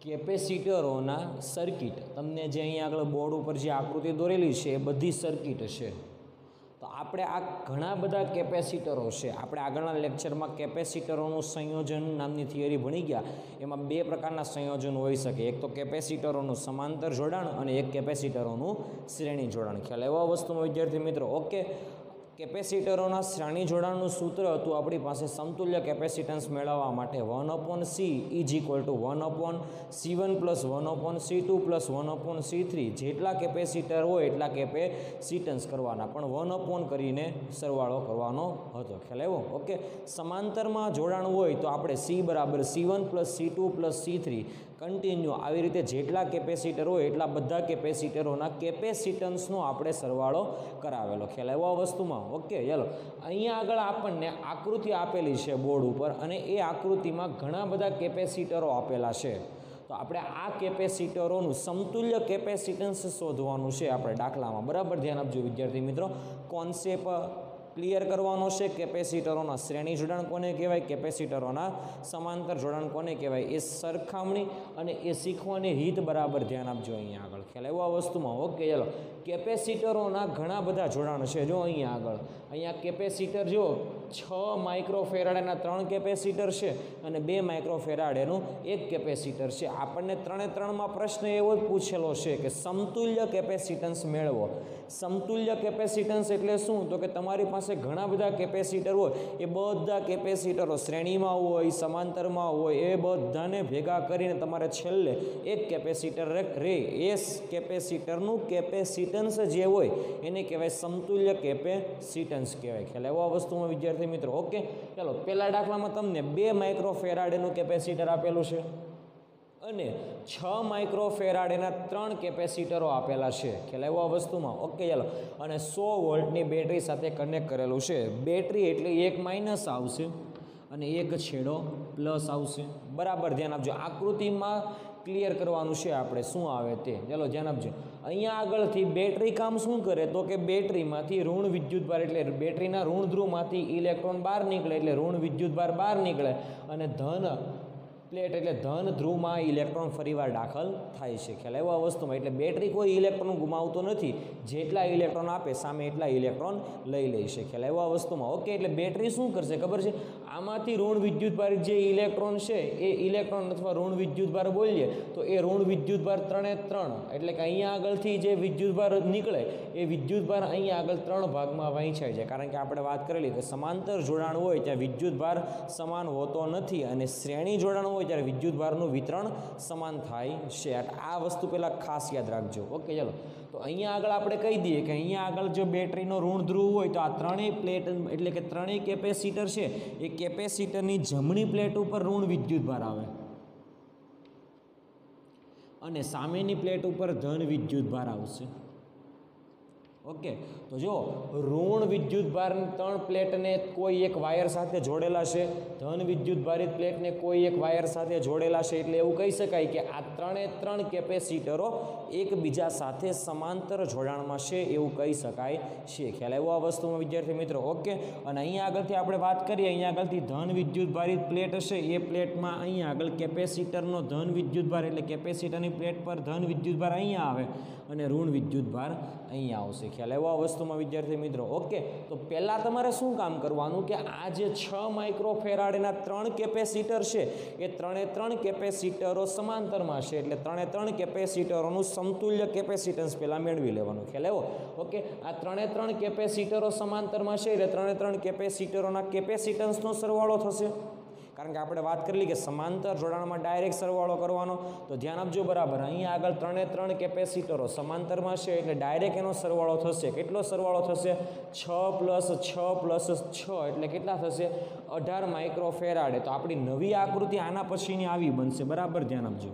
કેપેસિટરોના circuit તમને જે અહીંયા આગળ બોર્ડ ઉપર જે આકૃતિ દોરેલી છે એ બધી સર્કિટ છે. તો આપણે આ ઘણા બધા કેપેસિટરો છે. આપણે આગળના લેક્ચરમાં કેપેસિટરોનું સંયોજન નામની થિયરી ભણી ગયા. એમાં બે પ્રકારના સંયોજન હોઈ શકે. એક તો કેપેસિટરોનું સમાંતર જોડાણ અને એક કેપેસિટરોનું શ્રેણી જોડાણ. ખ્યાલ એવા વસ્તુમાં વિદ્યાર્થી મિત્રો? ઓકે. કેપેસિટરોના શ્રેણી જોડાણનું સૂત્ર હતું આપણી પાસે સમતુલ્ય કેપેસિટન્સ મેળવવા માટે 1/c is equal to 1/c1 plus 1/c2 plus 1/c3 જેટલા કેપેસિટર હોય એટલા કેપેસિટન્સ કરવાના, પણ 1 કરીને સરવાળો કરવાનો હતો. ખ્યાલ આવ્યો? ઓકે. સમાંતરમાં જોડાણ હોય તો આપણે c બરાબર c1 plus c2 plus c3 continue આવી રીતે જેટલા કેપેસિટર હોય એટલા બધા કેપેસિટરોના કેપેસિટન્સનો આપણે સરવાળો કરાવેલો. ખ્યાલ આવ્યો આ વસ્તુમાં? ઓકે. ચાલો, અહીંયા આગળ આપણને આકૃતિ આપેલી છે બોર્ડ ઉપર અને એ આકૃતિમાં ઘણા બધા કેપેસિટરો આપેલા છે. તો આપણે આ કેપેસિટરોનું સમતુલ્ય કેપેસિટન્સ શોધવાનું છે આપણે દાખલામાં. બરાબર ધ્યાન આપજો વિદ્યાર્થી મિત્રો. કોન્સેપ્ટ ક્લિયર કરવાનો છે. કેપેસિટરોના શ્રેણી જોડાણ કોને કહેવાય, કેપેસિટરોના સમાંતર જોડાણ કોને કહેવાય, એ સરખામણી અને એ શીખવાની રીત બરાબર ધ્યાન આપજો અહીંયા આગળ. ખ્યાલ આવ્યો આ વસ્તુમાં? ઓકે. ચાલો, કેપેસિટરોના ઘણા બધા જોડાણ છે. જો અહીંયા આગળ અહીંયા કેપેસિટર જો 6 માઇક્રોફેરાડેના 3 કેપેસિટર છે અને 2 માઇક્રોફેરાડેનું 1 કેપેસિટર છે. આપણને 3 પ્રશ્ન એવો જ પૂછેલો છે કે સમતુલ્ય કેપેસિટન્સ મેળવો. સમતુલ્ય કેપેસિટન્સ એટલે શું? તો કે તમારી પાસે ઘણા બધા કેપેસિટર હોય, એ બધા કેપેસિટરો શ્રેણીમાં હોય, સમાંતરમાં હોય, એ બધાને ભેગા કરીને તમારે છેલ્લે એક કેપેસિટર રહે, એ કેપેસિટરનું કેપેસિટન્સ જે હોય એને કહેવાય સમતુલ્ય કેપેસિટન્સ કહેવાય. ખ્યાલ એવો આ વસ્તુમાં વિદ્યાર્થી મિત્રો? ઓકે. ચાલો, પહેલા દાખલામાં તમને 2 માઇક્રોફેરાડેનું કેપેસિટર આપેલું છે અને 6 માઇક્રોફેરાડેના 3 કેપેસિટરો આપેલા છે. ખ્યાલ આવ્યો આ વસ્તુમાં? ઓકે. ચાલો, અને 100 વોલ્ટની બેટરી સાથે કનેક્ટ કરેલું છે. બેટરી એટલે એક માઇનસ આવશે અને એક છેડો પ્લસ આવશે. બરાબર ધ્યાન આપજો. આકૃતિમાં ક્લિયર કરવાનું છે આપણે શું આવે તે. ચાલો ધ્યાન આપજો. અહીંયા આગળથી બેટરી કામ શું કરે? તો કે બેટરીમાંથી ઋણ વિદ્યુતભાર એટલે બેટરીના ઋણ ધ્રુવમાંથી ઇલેક્ટ્રોન બહાર નીકળે એટલે ઋણ વિદ્યુતભાર બહાર નીકળે અને ધન પ્લેટ એટલે ધન ધ્રુવમાં ઇલેક્ટ્રોન ફરીવાર દાખલ થાય છે. ખ્યાલ આવ્યો આ વસ્તુમાં? એટલે બેટરી કોઈ ઇલેક્ટ્રોન ગુમાવતો નથી. જેટલા ઇલેક્ટ્રોન આપે સામે એટલા ઇલેક્ટ્રોન લઈ લે છે. ખ્યાલ આવ્યો આ વસ્તુમાં? ઓકે. એટલે બેટરી શું કરશે ખબર છે? આમાંથી ઋણ વિદ્યુતભાર જે ઇલેક્ટ્રોન છે એ ઇલેક્ટ્રોન અથવા ઋણ વિદ્યુતભાર બોલીએ તો એ ઋણ વિદ્યુતભાર 3 એટલે કે અહીંયા આગળથી જે વિદ્યુતભાર નીકળે એ વિદ્યુતભાર અહીંયા આગળ 3 ભાગમાં વહેંચાય છે. કારણ કે આપણે વાત કરેલી કે સમાંતર જોડાણ હોય ત્યાં વિદ્યુતભાર સમાન હોતો નથી અને શ્રેણી જોડાણ હોય ત્યારે વિદ્યુતભારનું વિતરણ સમાન થાય છે. આ વસ્તુ પહેલાં ખાસ યાદ રાખજો. ઓકે. ચાલો, તો અહીંયા આગળ આપણે કહી દઈએ કે અહીંયા આગળ જો બેટરીનો ઋણ ધ્રુવ હોય તો આ ત્રણેય પ્લેટ એટલે કે ત્રણેય કેપેસિટર છે એ કેપેસિટરની જમણી પ્લેટ ઉપર ઋણ વિદ્યુતભાર આવે અને સામેની પ્લેટ ઉપર ધન વિદ્યુતભાર આવશે. ઓકે. તો જો ઋણ વિદ્યુતભાર 3 પ્લેટને કોઈ એક વાયર સાથે જોડેલા છે, ધન વિદ્યુતભારિત પ્લેટને કોઈ એક વાયર સાથે જોડેલા છે. એટલે એવું કહી શકાય કે આ 3 કેપેસિટરો એકબીજા સાથે સમાંતર જોડાણમાં છે એવું કહી શકાય છે. ખ્યાલ આવ્યો આ વસ્તુમાં વિદ્યાર્થી મિત્રો? ઓકે. અને અહીંયા આગળથી આપણે વાત કરીએ, અહીંયા આગળથી ધન વિદ્યુતભારિત પ્લેટ હશે એ પ્લેટમાં અહીંયા આગળ કેપેસિટરનો ધન વિદ્યુતભાર એટલે કેપેસિટરની પ્લેટ પર ધન વિદ્યુતભાર અહીંયા આવે અને ઋણ વિદ્યુતભાર અહીંયા આવશે. ખ્યાલ આવ્યો આ વસ્તુમાં વિદ્યાર્થી મિત્રો? ઓકે. તો પહેલાં તમારે શું કામ કરવાનું કે આ જે 6 માઇક્રોફેરાડેના 3 કેપેસિટર છે એ 3 કેપેસિટરો સમાંતરમાં છે એટલે 3 કેપેસિટરોનું સમતુલ્ય કેપેસિટન્સ પહેલાં મેળવી લેવાનું. ખ્યાલ આવ્યો? ઓકે. આ 3 કેપેસિટરો સમાંતરમાં છે એટલે 3 કેપેસિટરોના કેપેસિટન્સનો સરવાળો થશે. કારણ કે આપણે વાત કરેલી કે સમાંતર જોડાણમાં ડાયરેક્ટ સરવાળો કરવાનો. તો ધ્યાન આપજો બરાબર. અહીંયા આગળ 3 કેપેસિટરો સમાંતરમાં છે એટલે ડાયરેક્ટ એનો સરવાળો થશે. કેટલો સરવાળો થશે? 6 + 6 + 6 એટલે કેટલા થશે? 18 માઇક્રોફેરાડે. તો આપણી નવી આકૃતિ આના પછીની આવી બનશે. બરાબર ધ્યાન આપજો.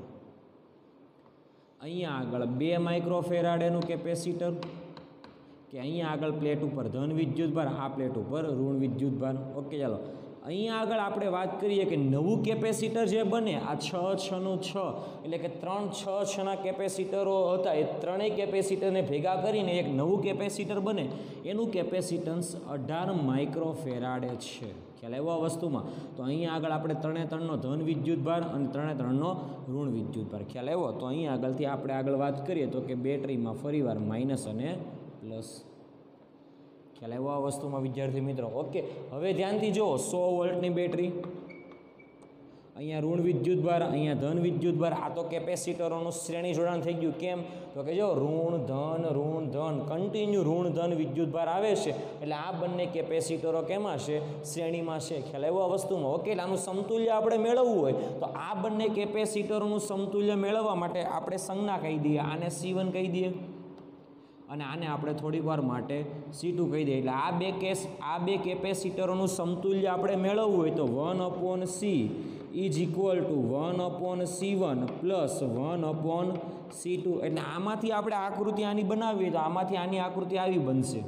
અહીંયા આગળ 2 માઇક્રોફેરાડેનું કેપેસિટર કે અહીંયા આગળ પ્લેટ ઉપર ધન વિદ્યુતભાર, આ પ્લેટ ઉપર ઋણ વિદ્યુતભાર. ઓકે. ચાલો, અહીંયા આગળ આપણે વાત કરીએ કે નવું કેપેસિટર જે બને આ 6 નું 6 એટલે કે 6 કેપેસિટરો હતા એ ત્રણેય કેપેસિટરને ભેગા કરીને એક નવું કેપેસિટર બને એનું કેપેસિટન્સ 18 માઇક્રોફેરાડે છે. ખ્યાલ આવ્યો આ વસ્તુમાં? તો અહીંયા આગળ આપણે 3 એ 3નો ધન વિદ્યુતભાર અને 3 એ 3નો ઋણ વિદ્યુતભાર. ખ્યાલ આવ્યો? તો અહીંયા આગળથી આપણે આગળ વાત કરીએ તો કે બેટરીમાં ફરીવાર માઇનસ અને પ્લસ. ખ્યાલ આવ્યો આ વસ્તુમાં વિદ્યાર્થી મિત્રો? ઓકે, હવે ધ્યાનથી જુઓ, 100 વોલ્ટની બેટરી, અહીંયા ઋણ વિદ્યુતભાર, અહીંયા ધન વિદ્યુતભાર. આ તો કેપેસિટરોનું શ્રેણી જોડાણ થઈ ગયું. કેમ? તો કે જો ઋણ ધન કન્ટિન્યુ ઋણ ધન વિદ્યુતભાર આવે છે, એટલે આ બંને કેપેસિટરો કેમાં છે? શ્રેણીમાં છે. ખ્યાલ આવ્યો આ વસ્તુમાં? ઓકે, એટલે આનું સમતુલ્ય આપણે મેળવવું હોય તો આ બંને કેપેસિટરોનું સમતુલ્ય મેળવવા માટે આપણે સંજ્ઞા કહી દઈએ. આને C1 કહી દઈએ અને આને આપણે થોડીક વાર માટે C2 કહી દઈએ. એટલે આ બે કેપેસિટરોનું સમતુલ્ય આપણે મેળવવું હોય તો 1/C is equal to 1/C1 plus 1/C2. એટલે આમાંથી આપણે આકૃતિ આની બનાવીએ તો આમાંથી આની આકૃતિ આવી બનશે.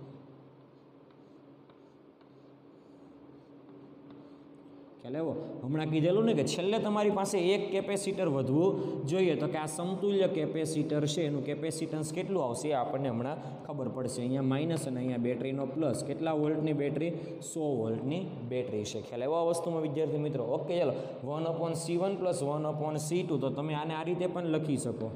ખ્યાલ આવ્યો? હમણાં કીધેલું ને કે છેલ્લે તમારી પાસે એક કેપેસિટર વધવું જોઈએ, તો કે આ સમતુલ્ય કેપેસિટર છે એનું કેપેસિટન્સ કેટલું આવશે એ આપણને હમણાં ખબર પડશે. અહીંયા માઇનસ અને અહીંયા બેટરીનો પ્લસ. કેટલા વોલ્ટની બેટરી? 100 વોલ્ટની બેટરી છે. ખ્યાલ આવ્યો આ વસ્તુમાં વિદ્યાર્થી મિત્રો? ઓકે, ચાલો 1/C1 પ્લસ 1/C2. તો તમે આને આ રીતે પણ લખી શકો,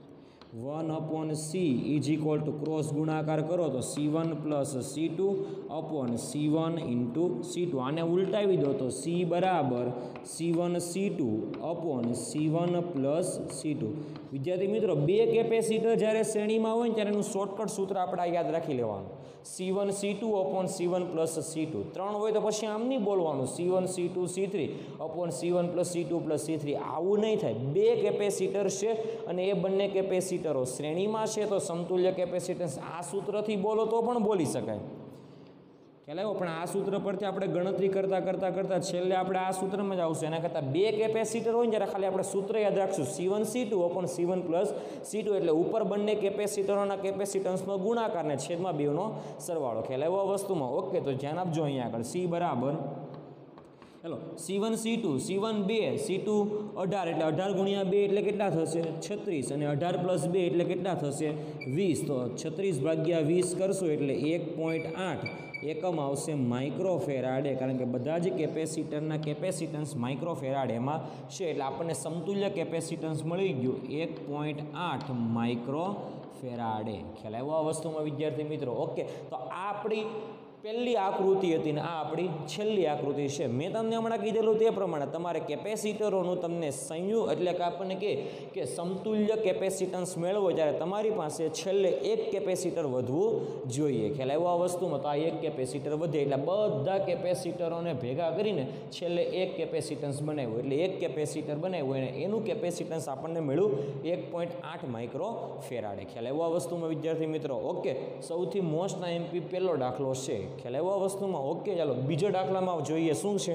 1/C is equal to cross ગુણાકાર કરો તો C1 plus C2 upon C1 into C2. આને ઉલટાવી દો તો C બરાબર C1 C2 upon C1 plus C2. વિદ્યાર્થી મિત્રો, બે કેપેસિટર જ્યારે શ્રેણીમાં હોય ને ત્યારે એનું શોર્ટકટ સૂત્ર આપણે યાદ રાખી લેવાનું, C1 C2 upon C1 plus C2. 3 હોય તો પછી આમ નહીં બોલવાનું C1 C2 C3 upon C1 plus C2 plus C3. આવું નહીં થાય. બે કેપેસિટર છે અને એ બંને કેપેસિટરો શ્રેણીમાં છે તો સમતુલ્ય કેપેસિટન્સ આ સૂત્રથી બોલો તો પણ બોલી શકાય. ખ્યાલ આવ્યો? પણ આ સૂત્ર પરથી આપણે ગણતરી કરતાં છેલ્લે આપણે આ સૂત્રમાં જ આવશે. એના કરતાં બે કેપેસિટર હોય ને જ્યારે ખાલી આપણે સૂત્ર યાદ રાખશું C1 C2 upon C1 plus C2. એટલે ઉપર બંને કેપેસિટરોના કેપેસિટન્સનો ગુણાકાર ને છેદમાં બેનો સરવાળો. ખ્યાલ આવ્યો આ વસ્તુમાં? ઓકે, તો ધ્યાન આપજો અહીંયા આગળ. C બરાબર ચલો C1 C2, C1 2, C2 18. એટલે 18 ગુણ્યા 2 એટલે કેટલા થશે? 36. અને 18 પ્લસ 2 એટલે કેટલા થશે? 20. તો 36 ભાગ્યા 20 કરશો એટલે 1.8 એકમ આવશે માઇક્રોફેરાડે. કારણ કે બધા જ કેપેસિટરના કેપેસિટન્સ માઇક્રોફેરાડ એમાં છે. એટલે આપણને સમતુલ્ય કેપેસિટન્સ મળી ગયું 1.8 માઇક્રોફેરાડે. ખ્યાલ આવ્યો આ વસ્તુમાં વિદ્યાર્થી મિત્રો? ઓકે, તો આ આપણી પહેલી આકૃતિ હતી ને આ આપણી છેલ્લી આકૃતિ છે. મેં તમને હમણાં કીધેલું તે પ્રમાણે તમારે કેપેસિટરોનું તમને સંયુક્ત એટલે કે આપણને કે સમતુલ્ય કેપેસિટન્સ મેળવો ત્યારે તમારી પાસે છેલ્લે એક કેપેસિટર વધવું જોઈએ. ખ્યાલ આવ્યો આ વસ્તુમાં? તો આ એક કેપેસિટર વધે એટલે બધા કેપેસિટરોને ભેગા કરીને છેલ્લે એક કેપેસિટન્સ બનાવ્યું. એટલે એક કેપેસિટર બનાવ્યું અને એનું કેપેસિટન્સ આપણને મળ્યું 1.8 માઇક્રોફેરાડે. ખ્યાલ આવ્યો આ વસ્તુમાં વિદ્યાર્થી મિત્રો? ઓકે, સૌથી મોસ્ટ એમપી પહેલો દાખલો છે. ખ્યાલ આવ્યો આ વસ્તુમાં? ઓકે, ચાલો બીજો દાખલામાં જોઈએ શું છે.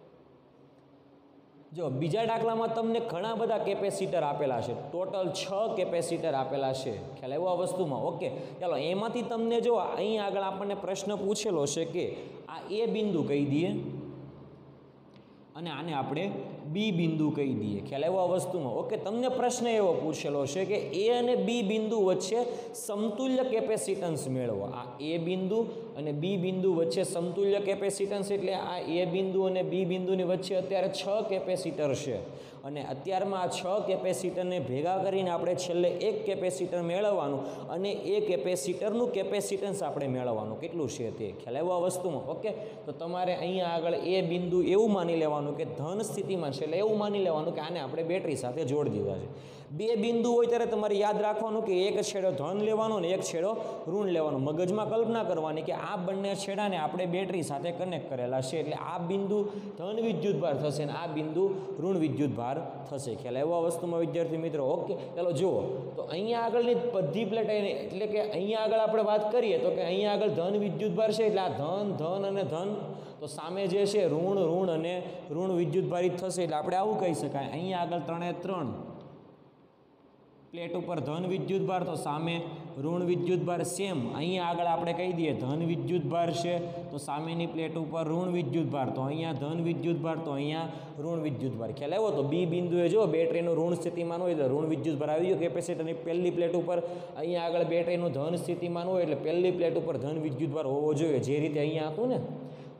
જો બીજા દાખલામાં તમને ઘણા બધા કેપેસિટર આપેલા છે. ટોટલ 6 કેપેસિટર આપેલા છે. ખ્યાલ આવ્યો આ વસ્તુમાં? ઓકે, ચાલો એમાંથી તમને જો અહીં આગળ આપણને પ્રશ્ન પૂછેલો છે કે આ એ બિંદુ કહી દઈએ અને આને આપણે બી બિંદુ કહી દઈએ. ખ્યાલ આવ્યો આ વસ્તુમાં? ઓકે, તમને પ્રશ્ન એવો પૂછેલો છે કે એ અને બી બિંદુ વચ્ચે સમતુલ્ય કેપેસિટન્સ મેળવો. આ એ બિંદુ અને બી બિંદુ વચ્ચે સમતુલ્ય કેપેસિટન્સ એટલે આ એ બિંદુ અને બી બિંદુની વચ્ચે અત્યારે 6 કેપેસિટર છે અને અત્યારમાં આ 6 કેપેસિટરને ભેગા કરીને આપણે છેલ્લે એક કેપેસિટર મેળવવાનું અને એ કેપેસિટરનું કેપેસિટન્સ આપણે મેળવવાનું કેટલું છે તે. ખ્યાલ આવ્યો આ વસ્તુમાં? ઓકે, તો તમારે અહીંયા આગળ એ બિંદુ એવું માની લેવાનું કે ધન સ્થિતિમાં છે. એટલે એવું માની લેવાનું કે આને આપણે બેટરી સાથે જોડી દીધા છે. બે બિંદુ હોય ત્યારે તમારે યાદ રાખવાનું કે એક છેડો ધન લેવાનો ને એક છેડો ઋણ લેવાનો. મગજમાં કલ્પના કરવાની કે આ બંને છેડાને આપણે બેટરી સાથે કનેક્ટ કરેલા છે. એટલે આ બિંદુ ધન વિદ્યુતભાર થશે અને આ બિંદુ ઋણ વિદ્યુતભાર થશે. ખ્યાલ આવ્યો આ વસ્તુમાં વિદ્યાર્થી મિત્રો? ઓકે, ચાલો જુઓ તો અહીંયા આગળની બધી પ્લેટ એટલે કે અહીંયા આગળ આપણે વાત કરીએ તો કે અહીંયા આગળ ધન વિદ્યુતભાર છે. એટલે આ ધન અને ધન તો સામે જે છે ઋણ અને ઋણ વિદ્યુતભારિત થશે. એટલે આપણે આવું કહી શકાય અહીંયા આગળ 3 એ 3 પ્લેટ ઉપર ધન વિદ્યુતભાર તો સામે ઋણ વિદ્યુતભાર. સેમ અહીંયા આગળ આપણે કહી દઈએ ધન વિદ્યુતભાર છે તો સામેની પ્લેટ ઉપર ઋણ વિદ્યુતભાર. તો અહીંયા ધન વિદ્યુતભાર તો અહીંયા ઋણ વિદ્યુતભાર. ખ્યાલ આવ્યો? તો બી બિંદુએ જો બેટરીનું ઋણ સ્થિતિમાન હોય તો ઋણ વિદ્યુતભાર આવી ગયો કેપેસિટરની પહેલી પ્લેટ ઉપર. અહીંયા આગળ બેટરીનું ધન સ્થિતિમાન હોય એટલે પહેલી પ્લેટ ઉપર ધન વિદ્યુતભાર હોવો જોઈએ. જે રીતે અહીંયા હતું ને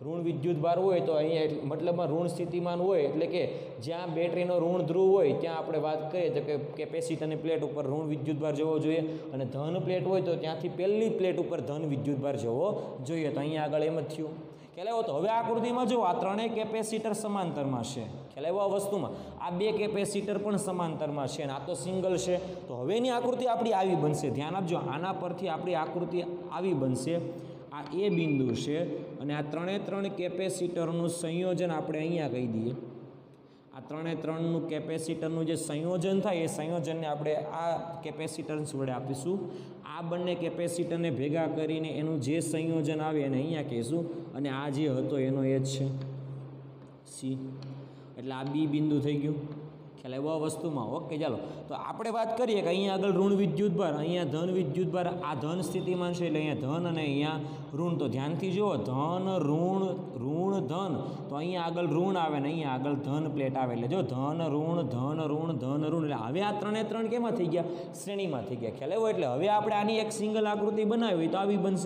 ઋણ વિદ્યુતભાર હોય તો અહીંયા મતલબમાં ઋણ સ્થિતિમાન હોય એટલે કે જ્યાં બેટરીનો ઋણ ધ્રુવ હોય ત્યાં આપણે વાત કરીએ તો કે કેપેસિટરની પ્લેટ ઉપર ઋણ વિદ્યુતભાર જવો જોઈએ અને ધન પ્લેટ હોય તો ત્યાંથી પહેલી પ્લેટ ઉપર ધન વિદ્યુતભાર જવો જોઈએ. તો અહીંયા આગળ એમ જ થયું. ખ્યાલ આવ્યો? તો હવે આકૃતિમાં જો આ ત્રણેય કેપેસિટર સમાંતરમાં છે. ખ્યાલ આવ્યો? આ વસ્તુમાં આ બે કેપેસિટર પણ સમાંતરમાં છે અને આ તો સિંગલ છે. તો હવેની આકૃતિ આપણી આવી બનશે. ધ્યાન આપજો, આના પરથી આપણી આકૃતિ આવી બનશે. આ એ બિંદુ છે અને આ ત્રણ કેપેસિટરનું સંયોજન આપણે અહીંયા કહી દઈએ. આ ત્રણનું કેપેસિટરનું જે સંયોજન થાય એ સંયોજનને આપણે આ કેપેસિટન્સ વડે આપીશું. આ બંને કેપેસિટરને ભેગા કરીને એનું જે સંયોજન આવે એને અહીંયા કહીશું અને આ જે હતો એનો એ જ છે સી. એટલે આ બી બિંદુ થઈ ગયું. ખ્યાલ આવ્યો વસ્તુમાં? ઓકે, ચાલો. તો આપણે વાત કરીએ કે અહીંયા આગળ ઋણ વિદ્યુતભાર, અહીંયા ધન વિદ્યુતભાર. આ ધન સ્થિતિમાન છે એટલે અહીંયા ધન અને અહીંયા ઋણ. તો ધ્યાનથી જુઓ, ધન ઋણ ધન. તો અહીંયા આગળ ઋણ આવે ને અહીંયા આગળ ધન પ્લેટ આવે. એટલે જો ધન ઋણ ધન ઋણ ધન ઋણ. એટલે હવે આ ત્રણ કેમાં થઈ ગયા? શ્રેણીમાં થઈ ગયા. ખ્યાલ આવ્યો? એટલે હવે આપણે આની એક સિંગલ આકૃતિ બનાવી તો આવી બનશે.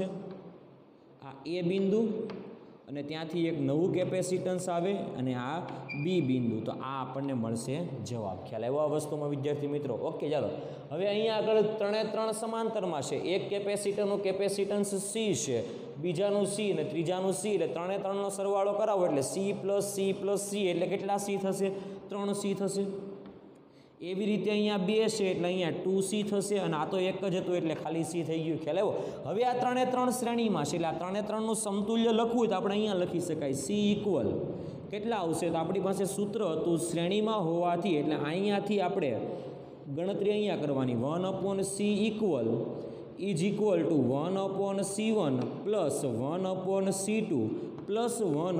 આ એ બિંદુ અને ત્યાંથી એક નવું કેપેસિટન્સ આવે અને આ બી બિંદુ. તો આ આપણને મળશે જવાબ. ખ્યાલ આવ્યો આ વસ્તુમાં વિદ્યાર્થી મિત્રો? ઓકે, ચાલો. હવે અહીંયા આગળ ત્રણ સમાંતરમાં છે. એક કેપેસિટરનું કેપેસિટન્સ સી છે, બીજાનું સી અને ત્રીજાનું સી. એટલે ત્રણનો સરવાળો કરાવો એટલે સી પ્લસ સી એટલે કેટલા સી થશે? 3C થશે. એવી રીતે અહીંયા 2 છે એટલે અહીંયા 2C થશે અને આ તો એક જ હતું એટલે ખાલી સી થઈ ગયું. ખ્યાલ આવ્યો? હવે આ ત્રણ શ્રેણીમાં છે એટલે આ ત્રણનું સમતુલ્ય લખવું હોય તો આપણે અહીંયા લખી શકાય સી ઇક્વલ કેટલા આવશે? તો આપણી પાસે સૂત્ર હતું શ્રેણીમાં હોવાથી એટલે અહીંયાથી આપણે ગણતરી અહીંયા કરવાની. 1/c equal is equal to 1/c1 plus 1/c2 plus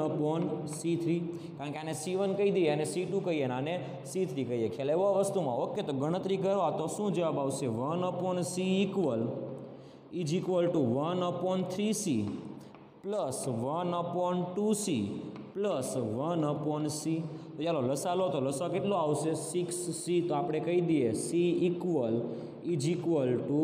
1/c3. કારણ કે આને C1 કહી દઈએ અને C2 કહીએ અને આને C3 કહીએ. ખ્યાલ એવો વસ્તુમાં? ઓકે, તો ગણતરી કરવા તો શું જવાબ આવશે? 1/c equal is equal to 1/3c plus 1/2c plus 1/c. તો ચાલો લસા લો તો લસા કેટલો આવશે? 6c. તો આપણે કહી દઈએ c equal is equal to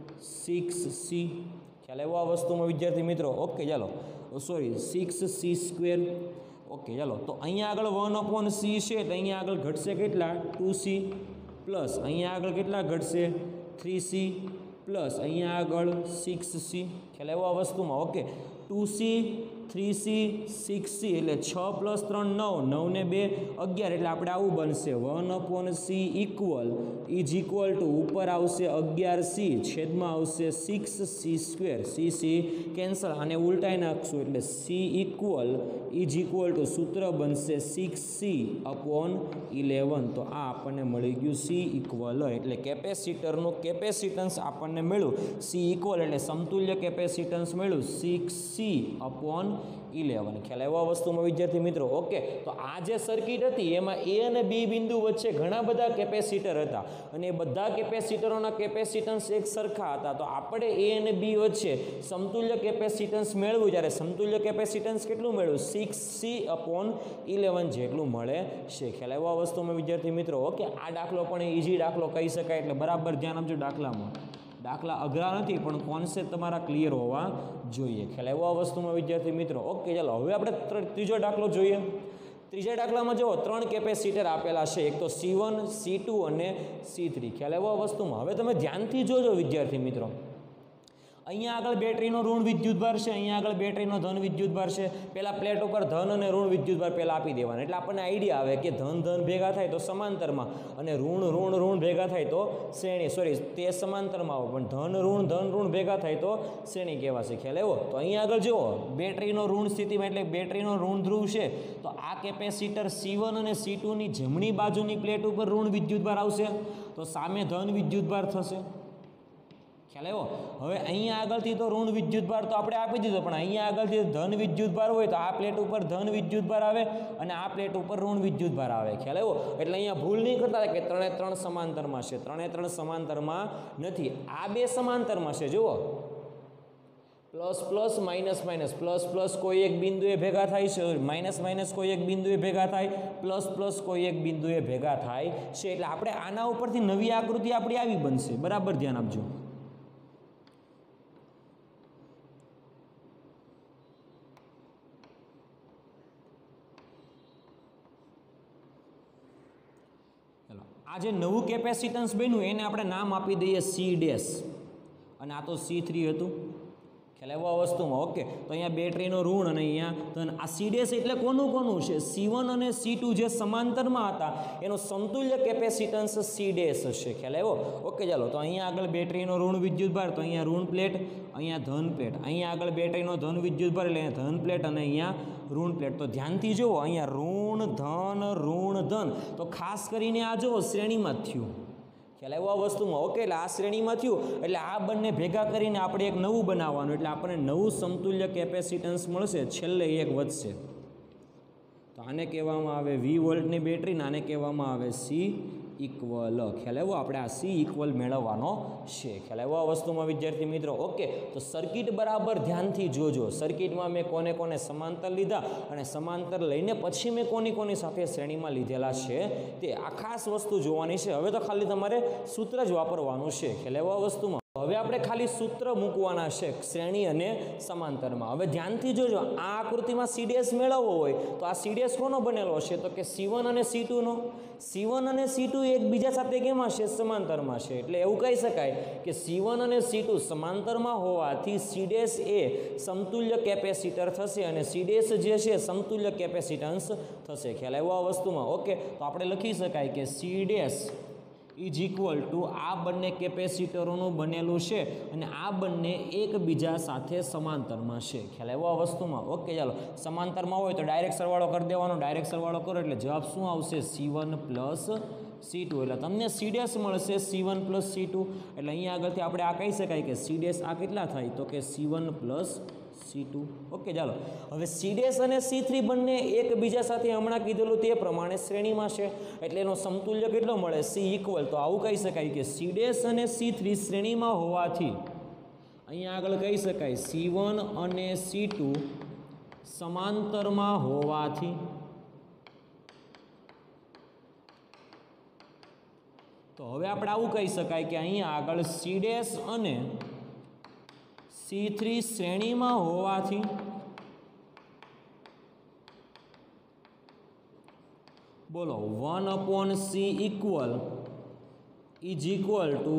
6c. ખ્યાલ એવો આ વસ્તુમાં વિદ્યાર્થી મિત્રો? ઓકે, ચાલો. Sorry 6c². ઓકે, ચાલો. તો અહીંયા આગળ 1/c છે એટલે અહીંયા આગળ ઘટશે કેટલા? 2c પ્લસ અહીંયા આગળ કેટલા ઘટશે? 3c પ્લસ અહીંયા આગળ 6c. ખ્યાલ એવો આ વસ્તુમાં? ઓકે, 2c 3c 6c એટલે 6 + 3 9, 9 ને 2 11 એટલે આપણે આવું બનશે 1/c equal is equal to ઉપર આવશે 11c છેદમાં આવશે 6c². c કેન્સલ અને ઉલટાઈ નાખશું એટલે c equal is equal to સૂત્ર બનશે 6c/11. તો આ આપણને મળી ગયું c ઇક્વલ એટલે કેપેસિટરનું કેપેસિટન્સ આપણને મળ્યું. c ઇક્વલ એટલે સમતુલ્ય કેપેસિટન્સ મળ્યું 6c/11. ખ્યાલ એવા વસ્તુમાં વિદ્યાર્થી મિત્રો? ઓકે, તો આ જે સર્કિટ હતી એમાં એ અને બી બિંદુ વચ્ચે ઘણા બધા કેપેસિટર હતા અને એ બધા કેપેસિટરોના કેપેસિટન્સ એક સરખા હતા. તો આપણે એ અને બી વચ્ચે સમતુલ્ય કેપેસિટન્સ મેળવ્યું. જ્યારે સમતુલ્ય કેપેસિટન્સ કેટલું મળ્યું? 6c/11 જેટલું મળે છે. ખ્યાલ એવા વસ્તુમાં વિદ્યાર્થી મિત્રો? ઓકે, આ દાખલો પણ ઇઝી દાખલો કહી શકાય એટલે બરાબર ધ્યાન આપજો દાખલામાં. દાખલા અઘરા નથી પણ કોન્સેપ્ટ તમારા ક્લિયર હોવા જોઈએ. ખ્યાલ એવો આ વસ્તુમાં વિદ્યાર્થી મિત્રો? ઓકે, ચાલો હવે આપણે ત્રીજો દાખલો જોઈએ. ત્રીજા દાખલામાં જુઓ 3 કેપેસિટર આપેલા છે. એક તો C1 C2 અને C3. ખ્યાલ એવો આ વસ્તુમાં? હવે તમે ધ્યાનથી જોજો વિદ્યાર્થી મિત્રો. અહીંયા આગળ બેટરીનો ઋણ વિદ્યુતભાર છે, અહીંયા આગળ બેટરીનો ધન વિદ્યુતભાર છે. પહેલાં પ્લેટ ઉપર ધન અને ઋણ વિદ્યુતભાર પહેલાં આપી દેવાના એટલે આપણને આઈડિયા આવે કે ધન ભેગા થાય તો સમાંતરમાં અને ઋણ ભેગા થાય તો શ્રેણી. તે સમાંતરમાં આવે પણ ધન ઋણ ભેગા થાય તો શ્રેણી કહેવાશે. ખ્યાલ એવો? તો અહીંયા આગળ જુઓ બેટરીનો ઋણ સ્થિતિમાં એટલે બેટરીનો ઋણ ધ્રુવ છે તો આ કેપેસિટર C1 અને C2ની જમણી બાજુની પ્લેટ ઉપર ઋણ વિદ્યુતભાર આવશે તો સામે ધન વિદ્યુતભાર થશે. ખ્યાલ આવ્યો? હવે અહીંયા આગળથી તો ઋણ વિદ્યુતભાર તો આપણે આપી દીધો પણ અહીંયા આગળથી ધન વિદ્યુતભાર હોય તો આ પ્લેટ ઉપર ધન વિદ્યુતભાર આવે અને આ પ્લેટ ઉપર ઋણ વિદ્યુતભાર આવે. ખ્યાલ આવ્યો? એટલે અહીંયા ભૂલ નહીં કરતા કે 3 સમાંતરમાં છે. 3 સમાંતરમાં નથી, આ બે સમાંતરમાં છે. જુઓ પ્લસ માઇનસ પ્લસ કોઈ એક બિંદુએ ભેગા થાય છે, માઇનસ કોઈ એક બિંદુએ ભેગા થાય, પ્લસ કોઈ એક બિંદુએ ભેગા થાય છે. એટલે આપણે આના ઉપરથી નવી આકૃતિ આપણી આવી બનશે. બરાબર ધ્યાન આપજો. આ જે નવું કેપેસિટન્સ બન્યું એને આપણે નામ આપી દઈએ સી ડેશ, અને આ તો C3 હતું, ખ્યાલ આવ્યો આ વસ્તુમાં. ઓકે, તો અહીંયા બેટરીનો ઋણ અને અહીંયા ધન. આ સી ડેશ એટલે કોનું છે? C1 અને C2 જે સમાંતરમાં હતા એનું સમતુલ્ય કેપેસિટન્સ સી ડેશ હશે. ખ્યાલ આવ્યો? ઓકે, ચાલો. તો અહીંયા આગળ બેટરીનો ઋણ વિદ્યુતભાર, તો અહીંયા ઋણ પ્લેટ, અહીંયા ધન પ્લેટ. અહીંયા આગળ બેટરીનો ધન વિદ્યુતભાર એટલે અહીંયા ધન પ્લેટ અને અહીંયા ઋણ પ્લેટ. તો ધ્યાનથી જુઓ, અહીંયા ઋણ ધન. તો ખાસ કરીને આ જુઓ શ્રેણીમાં જ થયું. ખ્યાલ આવ્યો આ વસ્તુમાં? ઓકે, એટલે આ શ્રેણીમાં થયું એટલે આ બંને ભેગા કરીને આપણે એક નવું બનાવવાનું, એટલે આપણને નવું સમતુલ્ય કેપેસિટન્સ મળશે. છેલ્લે એક વધશે, તો આને કહેવામાં આવે V વોલ્ટની બેટરી, ને આને કહેવામાં આવે C ઇક્વલ. ખ્યાલ આવ્યો? આપણે આ C ઇક્વલ મેળવવાનો છે. ખ્યાલ આવ્યો આ વસ્તુમાં વિદ્યાર્થી મિત્રો? ઓકે, તો સર્કિટ બરાબર ધ્યાનથી જોજો. સર્કિટમાં મેં કોને સમાંતર લીધા અને સમાંતર લઈને પછી મેં કોની સાથે શ્રેણીમાં લીધેલા છે તે આ ખાસ વસ્તુ જોવાની છે. હવે તો ખાલી તમારે સૂત્ર જ વાપરવાનું છે. ખ્યાલ આવ્યો આ વસ્તુમાં? હવે આપણે ખાલી સૂત્ર મૂકવાના છે શ્રેણી અને સમાંતરમાં. હવે ધ્યાનથી જોજો, આ આકૃતિમાં સી ડેશ મેળવવો હોય તો આ સી ડેશ કોનો બનેલો છે? તો કે C1 અને C2 નો. C1 અને C2 એકબીજા સાથે કેમાં છે? સમાંતરમાં છે. એટલે એવું કહી શકાય કે C1 અને C2 સમાંતરમાં હોવાથી સી ડેશ એ સમતુલ્ય કેપેસિટર થશે અને સી ડેશ જે છે સમતુલ્ય કેપેસિટન્સ થશે. ખ્યાલ આવ્યો આ વસ્તુમાં? ઓકે, તો આપણે લખી શકાય કે C dash is equal to આ બંને કેપેસિટરોનું બનેલું છે અને આ બંને એકબીજા સાથે સમાંતરમાં છે. ખ્યાલ આવ્યો આ વસ્તુમાં? ઓકે, ચાલો. સમાંતરમાં હોય તો ડાયરેક્ટ સરવાળો કરી દેવાનો. ડાયરેક્ટ સરવાળો કરો એટલે જવાબ શું આવશે? C1 plus C2. એટલે તમને સી ડેશ મળશે C1 પ્લસ C2. એટલે અહીંયા આગળથી આપણે આ કહી શકાય કે સી ડેશ આ કેટલા થાય? તો કે C1 પ્લસ C2. ઓકે, ચાલો. હવે સી ડેશ અને C3 બંને એકબીજા સાથે હમણાં કીધેલું તે પ્રમાણે શ્રેણીમાં છે એટલે એનો સમતુલ્ય કેટલો મળે? C equal. તો આવું કહી શકાય કે સી ડેશ અને C3 શ્રેણીમાં હોવાથી અહીંયા આગળ કહી શકાય C1 અને C2 સમાંતરમાં હોવાથી તો હવે આપણે આવું કહી શકાય કે અહીંયા આગળ સી ડેશ અને C3 શ્રેણીમાં હોવાથી બોલો 1/C equal is equal to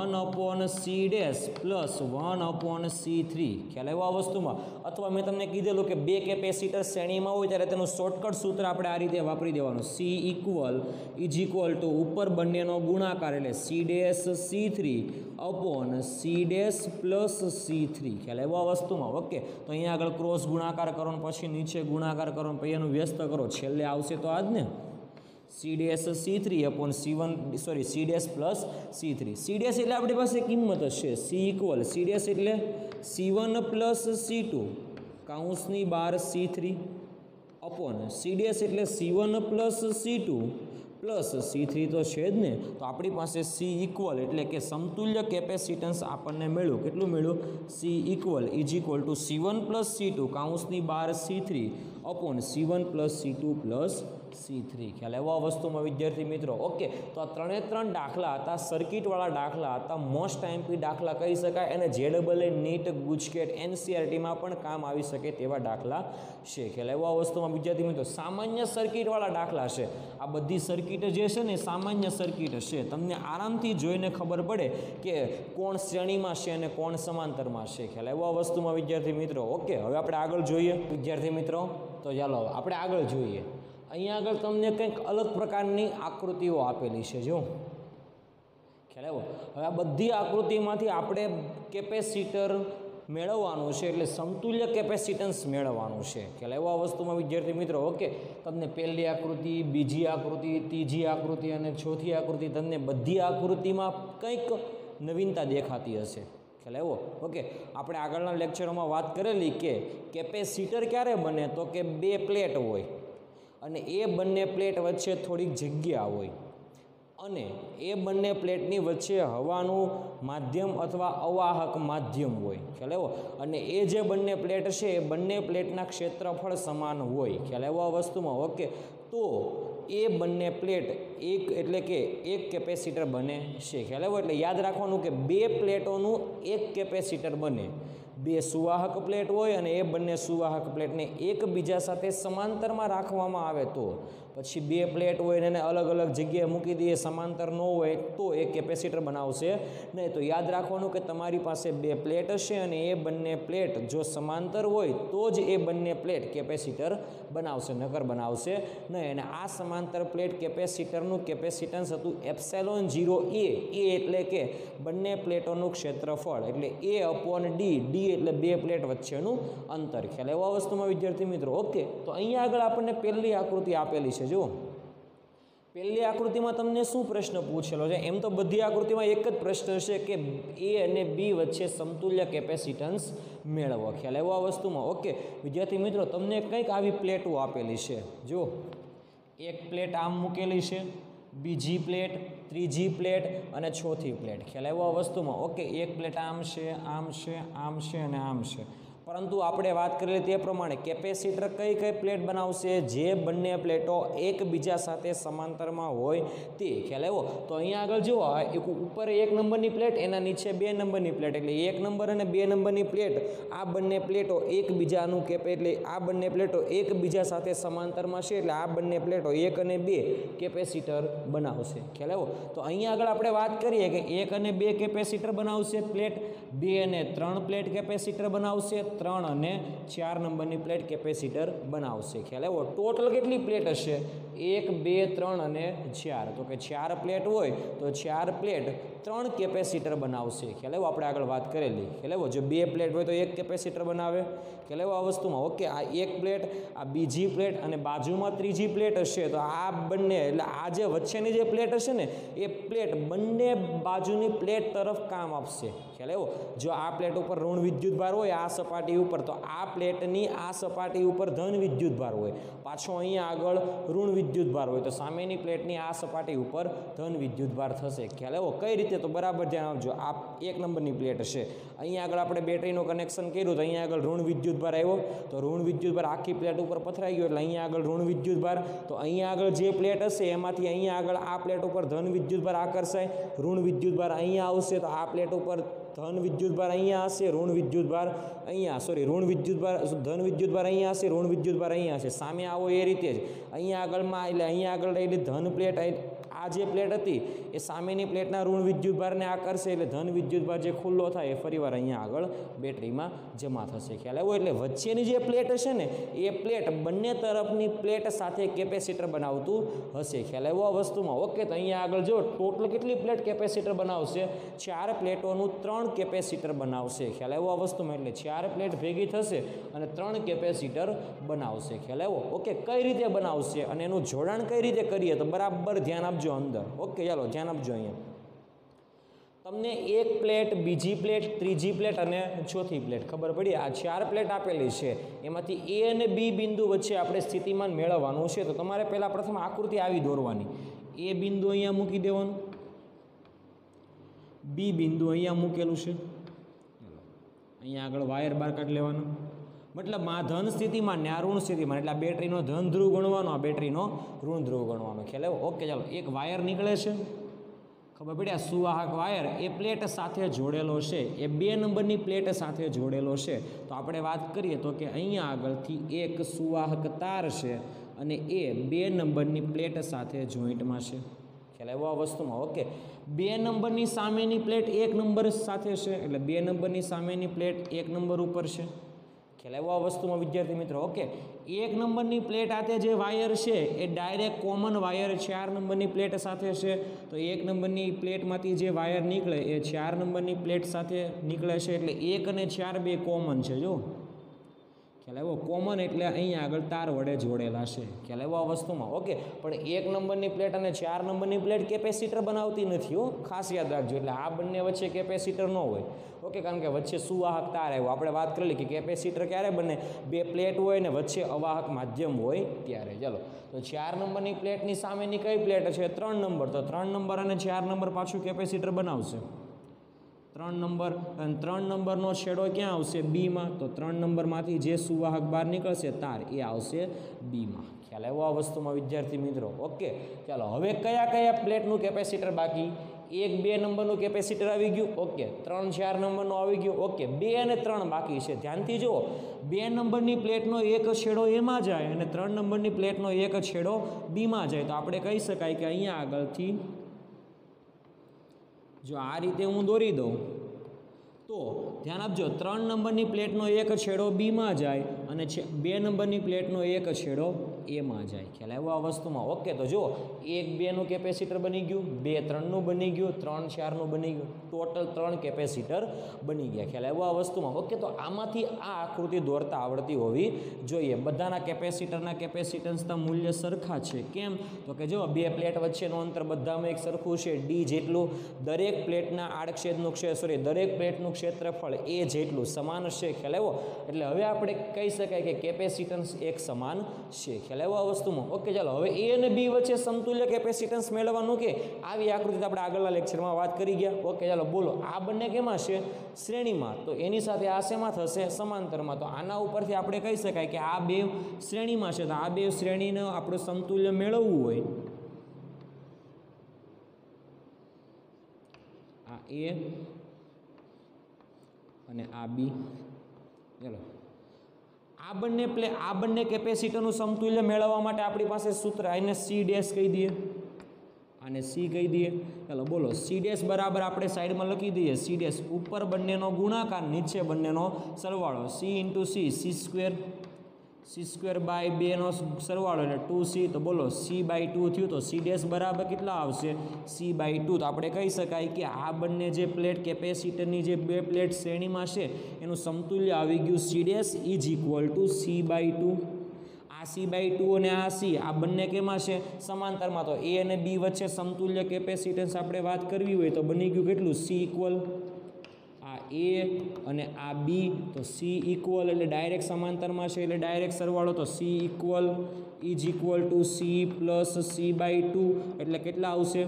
1/C dash plus 1/C3. ખ્યાલ આવ્યો આ વસ્તુમાં? અથવા મેં તમને કીધેલું કે બે કેપેસિટર શ્રેણીમાં હોય ત્યારે તેનું શોર્ટકટ સૂત્ર આપણે આ રીતે વાપરી દેવાનું. C equal is equal to ઉપર બંનેનો ગુણાકાર એટલે C dash C3 upon C dash plus C3. ખ્યાલ આવ્યો આ વસ્તુમાં? ઓકે, તો અહીંયા આગળ ક્રોસ ગુણાકાર કરો ને પછી નીચે ગુણાકાર કરો ને પછી એનું વ્યસ્ત કરો, છેલ્લે આવશે તો આ જ ને C dash C3 upon C dash plus C3. C dash એટલે આપણી પાસે કિંમત હશે C ઇક્વલ. C ડેશ એટલે C1 પ્લસ C2 કૌંસની બહાર C3 અપોન C ડેશ એટલે C1 plus C2 plus C3 તો છે જ ને. તો આપણી પાસે C ઇક્વલ એટલે કે સમતુલ્ય કેપેસિટન્સ આપણને મળ્યું. કેટલું મળ્યું? C equal is equal to C1 plus C2 કૌંસની બહાર C3 upon C1 plus C2 plus C3. ખ્યાલ આવ્યો આ વસ્તુમાં વિદ્યાર્થી મિત્રો? ઓકે, તો આ ત્રણ દાખલા હતા, સર્કિટવાળા દાખલા હતા, મોસ્ટ આઈએમપી દાખલા કહી શકાય અને JEE નીટ ગુજકેટ NCERTમાં પણ કામ આવી શકે તેવા દાખલા છે. ખ્યાલ આવ્યો આ વસ્તુમાં વિદ્યાર્થી મિત્રો? સામાન્ય સર્કિટવાળા દાખલા છે. આ બધી સર્કિટ જે છે ને સામાન્ય સર્કિટ છે. તમને આરામથી જોઈને ખબર પડે કે કોણ શ્રેણીમાં છે અને કોણ સમાંતરમાં છે. ખ્યાલ આવ્યો આ વસ્તુમાં વિદ્યાર્થી મિત્રો? ઓકે, હવે આપણે આગળ જોઈએ વિદ્યાર્થી મિત્રો. તો ચાલો આપણે આગળ જોઈએ. અહીંયા આગળ તમને કંઈક અલગ પ્રકારની આકૃતિઓ આપેલી છે. જો ખ્યાલ આવ્યો? હવે આ બધી આકૃતિમાંથી આપણે કેપેસિટર મેળવવાનું છે એટલે સમતુલ્ય કેપેસિટન્સ મેળવવાનું છે. ખ્યાલ આવ્યો આ વસ્તુમાં વિદ્યાર્થી મિત્રો? ઓકે, તમને પહેલી આકૃતિ, બીજી આકૃતિ, ત્રીજી આકૃતિ અને ચોથી આકૃતિ, તમને બધી આકૃતિમાં કંઈક નવીનતા દેખાતી હશે. ખ્યાલ આવ્યો? ઓકે, આપણે આગળના લેક્ચરોમાં વાત કરેલી કે કેપેસિટર ક્યારે બને? તો કે બે પ્લેટ હોય અને એ બંને પ્લેટ વચ્ચે થોડીક જગ્યા હોય અને એ બંને પ્લેટની વચ્ચે હવાનું માધ્યમ અથવા અવાહક માધ્યમ હોય. ખ્યાલ આવ્યો? અને એ જે બંને પ્લેટ છે એ બંને પ્લેટના ક્ષેત્રફળ સમાન હોય. ખ્યાલ આવ્યો આ વસ્તુમાં? ઓકે, તો એ બંને પ્લેટ એક એટલે કે એક કેપેસિટર બને છે. ખ્યાલ આવ્યો? એટલે યાદ રાખવાનું કે બે પ્લેટોનું એક કેપેસિટર બને. બે સુવાહક પ્લેટ હોય અને એ બંને સુવાહક પ્લેટને એકબીજા સાથે સમાંતરમાં રાખવામાં આવે તો પછી બે પ્લેટ હોય ને એને અલગ અલગ જગ્યાએ મૂકી દઈએ, સમાંતર ન હોય તો એ કેપેસિટર બનાવશે નહીં. તો યાદ રાખવાનું કે તમારી પાસે બે પ્લેટ હશે અને એ બંને પ્લેટ જો સમાંતર હોય તો જ એ બંને પ્લેટ કેપેસિટર બનાવશે, નકર બનાવશે નહીં. અને આ સમાંતર પ્લેટ કેપેસિટરનું કેપેસિટન્સ હતું એપ્સિલોન 0 એ એટલે કે બંને પ્લેટોનું ક્ષેત્રફળ, એટલે A/D એટલે બે પ્લેટ વચ્ચેનું અંતર. ખ્યાલ એવા વસ્તુમાં વિદ્યાર્થી મિત્રો. ઓકે, તો અહીંયા આગળ આપણને પહેલી આકૃતિ આપેલી છે. જુઓ, પહેલી આકૃતિમાં તમને શું પ્રશ્ન પૂછેલો છે? એમ તો બધી આકૃતિમાં એક જ પ્રશ્ન છે કે A અને B વચ્ચે સમતુલ્ય કેપેસિટન્સ મેળવો. ખ્યાલ એવો આ વસ્તુમાં. ઓકે વિદ્યાર્થી મિત્રો, તમને કંઈક આવી પ્લેટો આપેલી છે. જુઓ, એક પ્લેટ આમ મૂકેલી છે, બીજી પ્લેટ, ત્રીજી પ્લેટ અને ચોથી પ્લેટ. ખ્યાલ એવો આ વસ્તુમાં. ઓકે, એક પ્લેટ આમ છે, આમ છે, આમ છે અને આમ છે. પરંતુ આપણે વાત કરેલી તે પ્રમાણે કેપેસિટર કઈ કઈ પ્લેટ બનાવશે? જે બંને પ્લેટો એકબીજા સાથે સમાંતરમાં હોય તે. ખ્યાલ આવ્યો? તો અહીંયા આગળ જુઓ, ઉપર 1 નંબરની પ્લેટ, એના નીચે 2 નંબરની પ્લેટ, એટલે 1 નંબર અને 2 નંબરની પ્લેટ, આ બંને પ્લેટો એકબીજાનું એટલે આ બંને પ્લેટો એકબીજા સાથે સમાંતરમાં છે, એટલે આ બંને પ્લેટો 1 અને 2 કેપેસિટર બનાવશે. ખ્યાલ આવ્યો? તો અહીંયા આગળ આપણે વાત કરીએ કે 1 અને 2 કેપેસિટર બનાવશે પ્લેટ, 2 અને 3 પ્લેટ કેપેસિટર બનાવશે, 3 અને 4 નંબરની પ્લેટ કેપેસિટર બનાવશે. ખ્યાલ આવ્યો? ટોટલ કેટલી પ્લેટ હશે? 1 2 3 અને 4. તો કે 4 પ્લેટ હોય તો 4 પ્લેટ 3 કેપેસિટર બનાવશે. ખ્યાલ આવ્યો? આપણે આગળ વાત કરેલી. ખ્યાલ આવ્યો? જો 2 પ્લેટ હોય તો 1 કેપેસિટર બનાવે. ખ્યાલ આવ્યો આ વસ્તુમાં? ઓકે, આ એક પ્લેટ, આ બીજી પ્લેટ અને બાજુમાં ત્રીજી પ્લેટ હશે, તો આ બંને એટલે આ જે વચ્ચેની જે પ્લેટ હશે ને એ પ્લેટ બંને બાજુની પ્લેટ તરફ કામ આપશે. ખ્યાલ આવ્યો? જો આ પ્લેટ ઉપર ઋણ વિદ્યુતભાર હોય આ સપાટી ઉપર, તો આ પ્લેટની આ સપાટી ઉપર ધન વિદ્યુતભાર હોય. પાછો અહીંયા આગળ ઋણ વિદ્યુતભાર હોય, તો સામેની પ્લેટની આ સપાટી ઉપર ધન વિદ્યુતભાર થશે. ખ્યાલ આવ્યો? કઈ રીતે? તો બરાબર ધ્યાન આપજો. આ 1 નંબરની પ્લેટ હશે, અહીંયા આગળ આપણે બેટરીનું કનેક્શન કર્યું, તો અહીંયા આગળ ઋણ વિદ્યુતભાર આવ્યો, તો ઋણ વિદ્યુતભાર આખી પ્લેટ ઉપર પથરાઈ ગયો, એટલે અહીંયા આગળ ઋણ વિદ્યુતભાર. તો અહીંયા આગળ જે પ્લેટ હશે એમાંથી અહીંયા આગળ આ પ્લેટ ઉપર ધન વિદ્યુતભાર આકર્ષાય, ઋણ વિદ્યુતભાર અહીંયા આવશે, તો આ પ્લેટ ઉપર ધન વિદ્યુતભાર અહીંયા હશે, ઋણ વિદ્યુતભાર અહીંયા, ઋણ વિદ્યુતભાર ધન વિદ્યુતભાર અહીંયા હશે, ઋણ વિદ્યુતભાર અહીંયા હશે. સામે આવો એ રીતે જ અહીંયા આગળમાં, એટલે અહીંયા આગળ એટલે ધન પ્લેટ, આ જે પ્લેટ હતી એ સામેની પ્લેટના ઋણ વિદ્યુતભારને આકર્ષે, એટલે ધન વિદ્યુતભાર જે ખુલ્લો થાય એ ફરીવાર અહીંયા આગળ બેટરીમાં જમા થશે. ખ્યાલ આવ્યો? એટલે વચ્ચેની જે પ્લેટ હશે ને એ પ્લેટ બંને તરફની પ્લેટ સાથે કેપેસિટર બનાવતું હશે. ખ્યાલ આવ્યો આ વસ્તુમાં? ઓકે, તો અહીંયા આગળ જો ટોટલ કેટલી પ્લેટ કેપેસિટર બનાવશે? 4 પ્લેટોનું 3 કેપેસિટર બનાવશે. ખ્યાલ આવ્યો આ વસ્તુમાં? એટલે 4 પ્લેટ ભેગી થશે અને 3 કેપેસિટર બનાવશે. ખ્યાલ આવ્યો? ઓકે, કઈ રીતે બનાવશે અને એનું જોડાણ કઈ રીતે કરીએ તો બરાબર ધ્યાન આપજો અંદર. ઓકે, ચાલો ધ્યાન આપજો. અહીંયા તમને એક પ્લેટ, બીજી પ્લેટ, ત્રીજી પ્લેટ અને ચોથી પ્લેટ ખબર પડી. આ 4 પ્લેટ આપેલી છે, એમાંથી A અને B બિંદુ વચ્ચે આપણે સ્થિતિમાન મેળવવાનું છે. તો તમારે પહેલાં પ્રથમ આકૃતિ આવી દોરવાની. A બિંદુ અહીંયા મૂકી દેવાનું, B બિંદુ અહીંયા મૂકેલું છે, અહીંયા આગળ વાયર બાર કાઢી લેવાનો. મતલબ આ ધન સ્થિતિમાન ને આ ઋણ સ્થિતિમાન, એટલે આ બેટરીનો ધન ધ્રુવ ગણવાનો, આ બેટરીનો ઋણ ધ્રુવ ગણવાનો. ખ્યાલ આવ્યો? ઓકે, ચાલો. એક વાયર નીકળે છે, ખબર પડી? આ સુવાહક વાયર એ પ્લેટ સાથે જોડેલો છે, એ 2 નંબરની પ્લેટ સાથે જોડેલો છે. તો આપણે વાત કરીએ તો કે અહીંયા આગળથી એક સુવાહક તાર છે અને એ 2 નંબરની પ્લેટ સાથે જોઈન્ટમાં છે. ખ્યાલ આવ્યો આ વસ્તુમાં? ઓકે, 2 નંબરની સામેની પ્લેટ 1 નંબર સાથે છે, એટલે 2 નંબરની સામેની પ્લેટ 1 નંબર ઉપર છે. ખ્યાલ આવ્યો આ વસ્તુમાં વિદ્યાર્થી મિત્રો? ઓકે, 1 નંબરની પ્લેટ આતે જે વાયર છે એ ડાયરેક્ટ કોમન વાયર 4 નંબરની પ્લેટ સાથે છે. તો 1 નંબરની પ્લેટમાંથી જે વાયર નીકળે એ 4 નંબરની પ્લેટ સાથે નીકળે છે, એટલે 1 અને 4 બે કોમન છે. જો ખ્યાલ આવ્યો? કોમન એટલે અહીંયા આગળ તાર વડે જોડેલા છે. ખ્યાલ આવ્યો આ વસ્તુમાં? ઓકે, પણ 1 નંબરની પ્લેટ અને 4 નંબરની પ્લેટ કેપેસિટર બનાવતી નથી. હો, ખાસ યાદ રાખજો. એટલે આ બંને વચ્ચે કેપેસિટર ન હોય. ઓકે, કારણ કે વચ્ચે સુવાહક તાર આવ્યો. આપણે વાત કરેલી કે કેપેસિટર ક્યારે બને? 2 પ્લેટ હોય ને વચ્ચે અવાહક માધ્યમ હોય ત્યારે. ચાલો, તો 4 નંબરની પ્લેટની સામેની કઈ પ્લેટ છે? 3 નંબર. તો 3 નંબર અને 4 નંબર પાછું કેપેસિટર બનાવશે. 3 નંબર અને 3 નંબરનો છેડો ક્યાં આવશે? બીમાં. તો 3 નંબરમાંથી જે સુવાહક બહાર નીકળશે તાર એ આવશે બીમાં. ખ્યાલ આવ્યો આ વસ્તુમાં વિદ્યાર્થી મિત્રો? ઓકે, ચાલો. હવે કયા કયા પ્લેટનું કેપેસિટર બાકી? 1 2 નંબરનું કેપેસિટર આવી ગયું, ઓકે 3 4 નંબરનું આવી ગયું, ઓકે 2 અને 3 બાકી છે. ધ્યાનથી જુઓ, 2 નંબરની પ્લેટનો એક છેડો એમાં જાય અને 3 નંબરની પ્લેટનો એક છેડો બીમાં જાય. તો આપણે કહી શકાય કે અહીંયા આગળથી જો આ રીતે હું દોરી દઉં તો ધ્યાન આપજો, 3 નંબરની પ્લેટનો એક છેડો બીમાં જાય અને 2 નંબરની પ્લેટનો એક છેડો એમાં જાય. ખ્યાલ આવ્યો આ વસ્તુમાં? ઓકે, તો જુઓ 1 2 નું કેપેસિટર બની ગયું, 2 3 નું બની ગયું, 3 4 નું બની ગયું, ટોટલ 3 કેપેસિટર બની ગયા. ખ્યાલ આવ્યો આ વસ્તુમાં? ઓકે, તો આમાંથી આ આકૃતિ દોરતા આવડતી હોવી જોઈએ. બધાના કેપેસિટરના કેપેસિટન્સના મૂલ્ય સરખા છે. કેમ? તો કે જો 2 પ્લેટ વચ્ચેનું અંતર બધામાં એક સરખું છે, ડી જેટલું. દરેક પ્લેટના આડછેદનું દરેક પ્લેટનું ક્ષેત્રફળ એ જેટલું સમાન છે. ખ્યાલ આવ્યો? એટલે હવે આપણે કહી શકાય કે કેપેસિટન્સ એક સમાન છે. ખ્યાલ આવ્યો આ વસ્તુમાં? ઓકે, ચાલો હવે એ અને બી વચ્ચે સમતુલ્ય કેપેસિટન્સ મેળવવાનું કે આવી આકૃતિ આપણે આગળના લેક્ચરમાં વાત કરી ગયા. ઓકે, ચાલો બોલો, આ બંને કેમાં છે? શ્રેણીમાં. તો એની સાથે આ શેમાં થશે? સમાંતરમાં. તો આના ઉપરથી આપણે કહી શકાય કે આ બે શ્રેણીમાં છે. તો આ બે શ્રેણીને આપણે સમતુલ્ય મેળવવું હોય, આ એ અને આ બી. ચાલો આ બંને કેપેસિટરનું સમતુલ્ય મેળવવા માટે આપણી પાસે સૂત્ર, આને સી ડેશ કહી દઈએ, આને સી કહી દઈએ. ચાલો બોલો, સી ડેશ બરાબર આપણે સાઈડમાં લખી દઈએ. સી ડેશ ઉપર બંનેનો ગુણાકાર, નીચે બંનેનો સરવાળો. C into C, C square by 2નો સરવાળો એટલે 2c. તો બોલો સી બાય 2 થયું. તો સી ડેશ બરાબર કેટલા આવશે? C by 2. તો આપણે કહી શકાય કે આ બંને જે પ્લેટ કેપેસિટરની જે બે પ્લેટ શ્રેણીમાં છે એનું સમતુલ્ય આવી ગયું C dash is equal to C by 2. આ સી બાય 2 અને આ સી, આ બંને કેમાં છે? સમાંતરમાં. તો એ અને બી વચ્ચે સમતુલ્ય કેપેસિટન્સ આપણે વાત કરવી હોય તો બની ગયું કેટલું? સી ઇક્વલ આ એ અને આ બી. તો સી ઇક્વલ એટલે ડાયરેક્ટ સમાંતરમાં છે એટલે ડાયરેક્ટ સરવાળો. તો C equal is equal to C plus C by 2 એટલે કેટલા આવશે?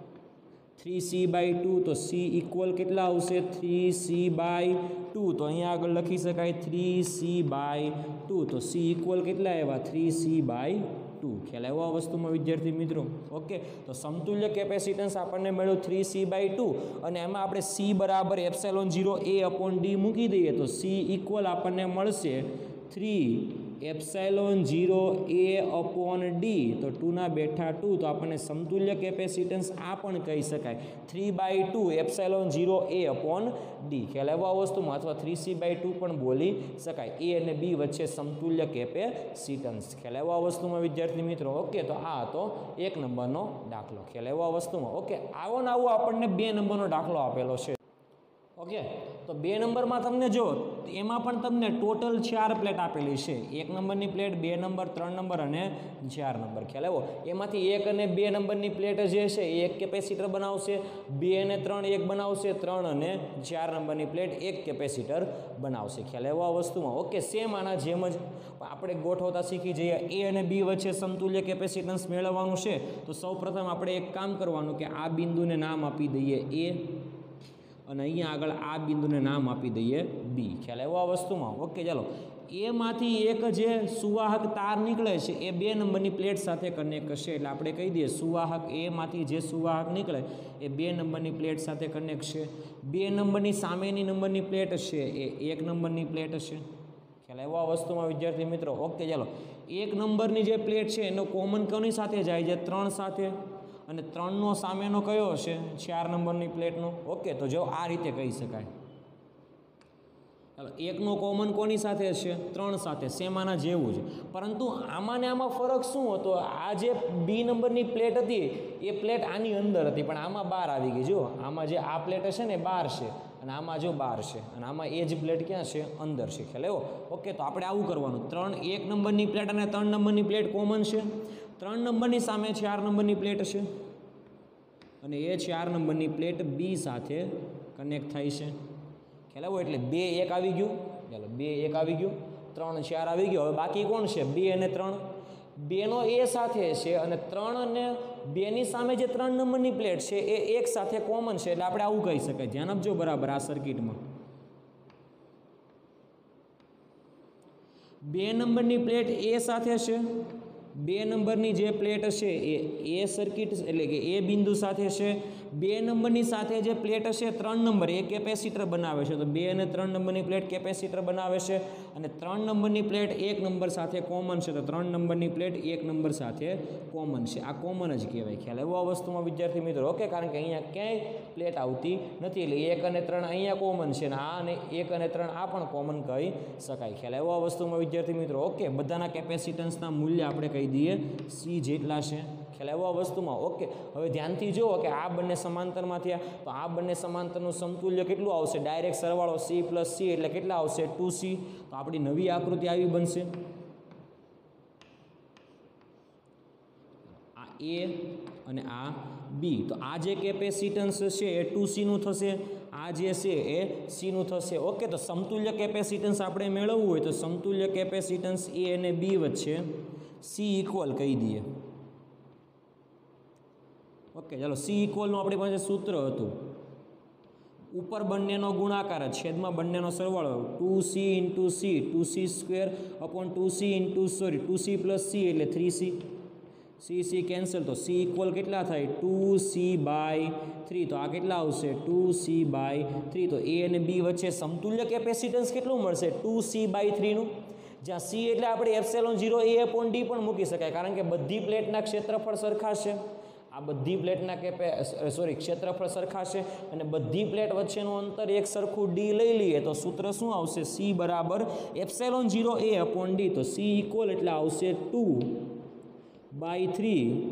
3c by 2. તો સી ઇક્વલ કેટલા આવશે? 3c by 2. તો અહીંયા આગળ લખી શકાય 3c બાય 2. તો સી ઇક્વલ કેટલા આવ્યા? 3c by 2. ખ્યાલ આવ્યો આ વસ્તુમાં વિદ્યાર્થી મિત્રો? ઓકે, તો સમતુલ્ય કેપેસિટન્સ આપણને મળ્યું 3c બાય 2 અને એમાં આપણે c બરાબર એપ્સિલોન 0 a અપોન ડી મૂકી દઈએ તો c ઇક્વલ આપણને મળશે 3 એપ્સિલોન 0 a અપોન ડી. તો 2 બેઠા 2. તો આપણને સમતુલ્ય કેપેસિટન્સ આ પણ કહી શકાય 3/2 એપ્સિલોન 0 a અપોન ડી. ખ્યાલ આવ્યો આ વસ્તુમાં? અથવા 3c બાય 2 પણ બોલી શકાય. એ અને બી વચ્ચે સમતુલ્ય કેપેસિટન્સ. ખ્યાલ આવ્યો આ વસ્તુમાં વિદ્યાર્થી મિત્રો? ઓકે, તો આ હતો 1 નંબરનો દાખલો. ખ્યાલ આવ્યો આ વસ્તુમાં? ઓકે, આવો ને આવો આપણને 2 નંબરનો દાખલો આપેલો છે. ઓકે, તો 2 નંબરમાં તમને જો એમાં પણ તમને ટોટલ 4 પ્લેટ આપેલી છે. 1 નંબરની પ્લેટ, 2 નંબર, 3 નંબર અને 4 નંબર. ખ્યાલ આવ્યો? એમાંથી 1 અને 2 નંબરની પ્લેટ જે છે એ એક કેપેસિટર બનાવશે, 2 અને 3 એક બનાવશે, 3 અને 4 નંબરની પ્લેટ એક કેપેસિટર બનાવશે. ખ્યાલ આવ્યો આ વસ્તુમાં? ઓકે, સેમ આના જેમ જ આપણે ગોઠવતા શીખી જઈએ. એ અને બી વચ્ચે સમતુલ્ય કેપેસિટન્સ મેળવવાનું છે તો સૌપ્રથમ આપણે એક કામ કરવાનું કે આ બિંદુને નામ આપી દઈએ એ અને અહીંયા આગળ આ બિંદુને નામ આપી દઈએ બી. ખ્યાલ આવ્યો આ વસ્તુમાં? ઓકે, ચાલો એમાંથી એક જે સુવાહક તાર નીકળે છે એ 2 નંબરની પ્લેટ સાથે કનેક્ટ કરશે. એટલે આપણે કહી દઈએ સુવાહક એમાંથી જે સુવાહક નીકળે એ 2 નંબરની પ્લેટ સાથે કનેક્ટ છે. 2 નંબરની સામેની નંબરની પ્લેટ છે એ 1 નંબરની પ્લેટ છે. ખ્યાલ આવ્યો આ વસ્તુમાં વિદ્યાર્થી મિત્રો? ઓકે, ચાલો 1 નંબરની જે પ્લેટ છે એનો કોમન કોની સાથે જાય છે? 3 સાથે. અને 3નો સામેનો કયો હશે? 4 નંબરની પ્લેટનો. ઓકે, તો જો આ રીતે કહી શકાય. ચાલો 1નો કોમન કોની સાથે હશે? 3 સાથે. સેમ આના જેવું જ, પરંતુ આમાં ને આમાં ફરક શું હતો? આ જે બી નંબરની પ્લેટ હતી એ પ્લેટ આની અંદર હતી પણ આમાં બહાર આવી ગઈ. જો આમાં જે આ પ્લેટ હશે ને બહાર છે અને આમાં જો બહાર છે અને આમાં એ જ પ્લેટ ક્યાં છે? અંદર છે. ખ્યાલ આવ્યો? ઓકે, તો આપણે આવું કરવાનું. 1 નંબરની પ્લેટ અને 3 નંબરની પ્લેટ કોમન છે. 3 નંબરની સામે 4 નંબરની પ્લેટ છે અને એ 4 નંબરની પ્લેટ બી સાથે કનેક્ટ થાય છે. ખ્યાલ આવ્યો? એટલે 2 1 આવી ગયું. ચાલો 2 1 આવી ગયું, 3 4 આવી ગયો. હવે બાકી કોણ છે? 2 અને 3. 2નો એ સાથે છે અને 3 અને 2ની સામે જે 3 નંબરની પ્લેટ છે એ એક સાથે કોમન છે. એટલે આપણે આવું કહી શકાય. ધ્યાન આપજો બરાબર આ સર્કિટમાં. 2 નંબરની પ્લેટ એ સાથે છે, 2 નંબરની જે પ્લેટ છે એ સર્કિટ એટલે કે એ બિંદુ સાથે છે 2 નંબરની સાથે જે પ્લેટ હશે 3 નંબર એ કેપેસિટર બનાવે છે, તો 2 અને 3 નંબરની પ્લેટ કેપેસિટર બનાવે છે. અને 3 નંબરની પ્લેટ 1 નંબર સાથે કોમન છે, તો 3 નંબરની પ્લેટ 1 નંબર સાથે કોમન છે. આ કોમન જ કહેવાય. ખ્યાલ આવ્યો આ વસ્તુમાં વિદ્યાર્થી મિત્રો? ઓકે, કારણ કે અહીંયા ક્યાંય પ્લેટ આવતી નથી, એટલે 1 અને 3 અહીંયા કોમન છે, ને આ અને 1 અને 3 આ પણ કોમન કહી શકાય. ખ્યાલ આવ્યો આ વસ્તુમાં વિદ્યાર્થી મિત્રો? ઓકે, બધાના કેપેસિટન્સના મૂલ્ય આપણે કહી દઈએ C જેટલા છે. ખ્યાલ આવ્યો આ વસ્તુમાં? ઓકે, હવે ધ્યાનથી જુઓ કે આ બંને સમાંતરમાં થયા, તો આ બંને સમાંતરનું સમતુલ્ય કેટલું આવશે? ડાયરેક્ટ સરવાળો C પ્લસ C એટલે કેટલા આવશે? 2C. તો આપણી નવી આકૃતિ આવી બનશે. આ A અને આ B. તો આ જે કેપેસિટન્સ છે એ 2C નું થશે, આ જે છે એ C નું થશે. ઓકે, તો સમતુલ્ય કેપેસિટન્સ આપણે મેળવવું હોય તો સમતુલ્ય કેપેસિટન્સ A અને B વચ્ચે C ઇક્વલ કહી દઈએ. ઓકે, ચાલો C ઇક્વલનું આપણી પાસે સૂત્ર હતું, ઉપર બંનેનો ગુણાકાર, છેદમાં બંનેનો સરવાળો, 2C into C, 2C square upon 2C plus C એટલે 3C. C કેન્સલ, તો C ઇક્વલ કેટલા થાય? 2C/3. તો આ કેટલા આવશે? 2C/3. તો A અને B વચ્ચે સમતુલ્ય કેપેસિટન્સ કેટલું મળશે? 2C/3નું. જ્યાં C એટલે આપણે ε0 A/D પણ મૂકી શકાય, કારણ કે બધી પ્લેટના ક્ષેત્રફળ સરખા છે. આ બધી પ્લેટના ક્ષેત્રફળ સરખા છે અને બધી પ્લેટ વચ્ચેનું અંતર એક સરખું D લઈ લઈએ તો સૂત્ર શું આવશે? C બરાબર ε0 A/D. તો C ઇક્વલ એટલે આવશે 2/3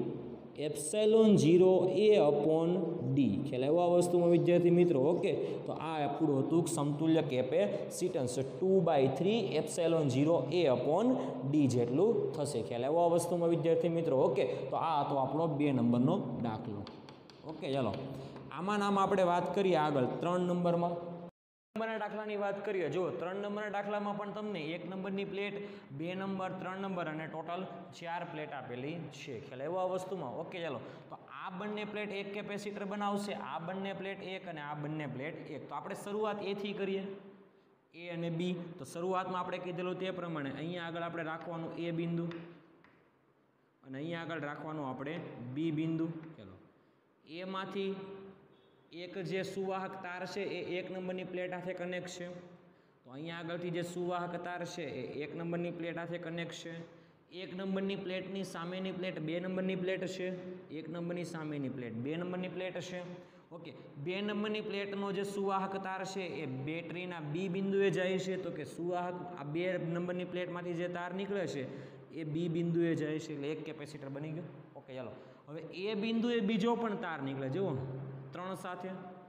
ε0 A/D. ખ્યાલ આવ્યો આ વસ્તુમાં વિદ્યાર્થી મિત્રો? ઓકે, તો આ આપણું હતું સમતુલ્ય કેપેસિટન્સ, 2/3 ε0 A/D જેટલું થશે. ખ્યાલ આવ્યો આ વસ્તુમાં વિદ્યાર્થી મિત્રો? ઓકે, તો આ હતો આપણો 2 નંબરનો દાખલો. ઓકે, ચાલો આમાં આપણે વાત કરીએ આગળ 3 નંબરમાં. નંબરના દાખલાની વાત કરીએ. જો 3 નંબરના દાખલામાં પણ તમને 1 નંબરની પ્લેટ, 2 નંબર, 3 નંબર અને ટોટલ 4 પ્લેટ આપેલી છે. ખ્યાલ આવ્યો આ વસ્તુમાં? ઓકે, ચાલો તો આ બંને પ્લેટ એક કેપેસિટર બનાવશે, આ બંને પ્લેટ એક અને આ બંને પ્લેટ એક. તો આપણે શરૂઆત A થી કરીએ, A અને B. તો શરૂઆતમાં આપણે કીધેલું તે પ્રમાણે અહીંયા આગળ આપણે રાખવાનું A બિંદુ અને અહીંયા આગળ રાખવાનું આપણે B બિંદુ. ચાલો A માંથી એક જે સુવાહક તાર છે એ 1 નંબરની પ્લેટ સાથે કનેક્ટ છે, તો અહીંયા આગળથી જે સુવાહક તાર છે એ 1 નંબરની પ્લેટ સાથે કનેક્ટ છે. 1 નંબરની પ્લેટની સામેની પ્લેટ 2 નંબરની પ્લેટ છે, 1 નંબરની સામેની પ્લેટ 2 નંબરની પ્લેટ છે. ઓકે, 2 નંબરની પ્લેટનો જે સુવાહક તાર છે એ બેટરીના B બિંદુએ જાય છે, તો કે સુવાહક આ 2 નંબરની પ્લેટમાંથી જે તાર નીકળે છે એ B બિંદુએ જાય છે, એટલે એક કેપેસિટર બની ગયું. ઓકે, ચાલો હવે A બિંદુએ બીજો પણ તાર નીકળે, જુઓ 3 સાથે.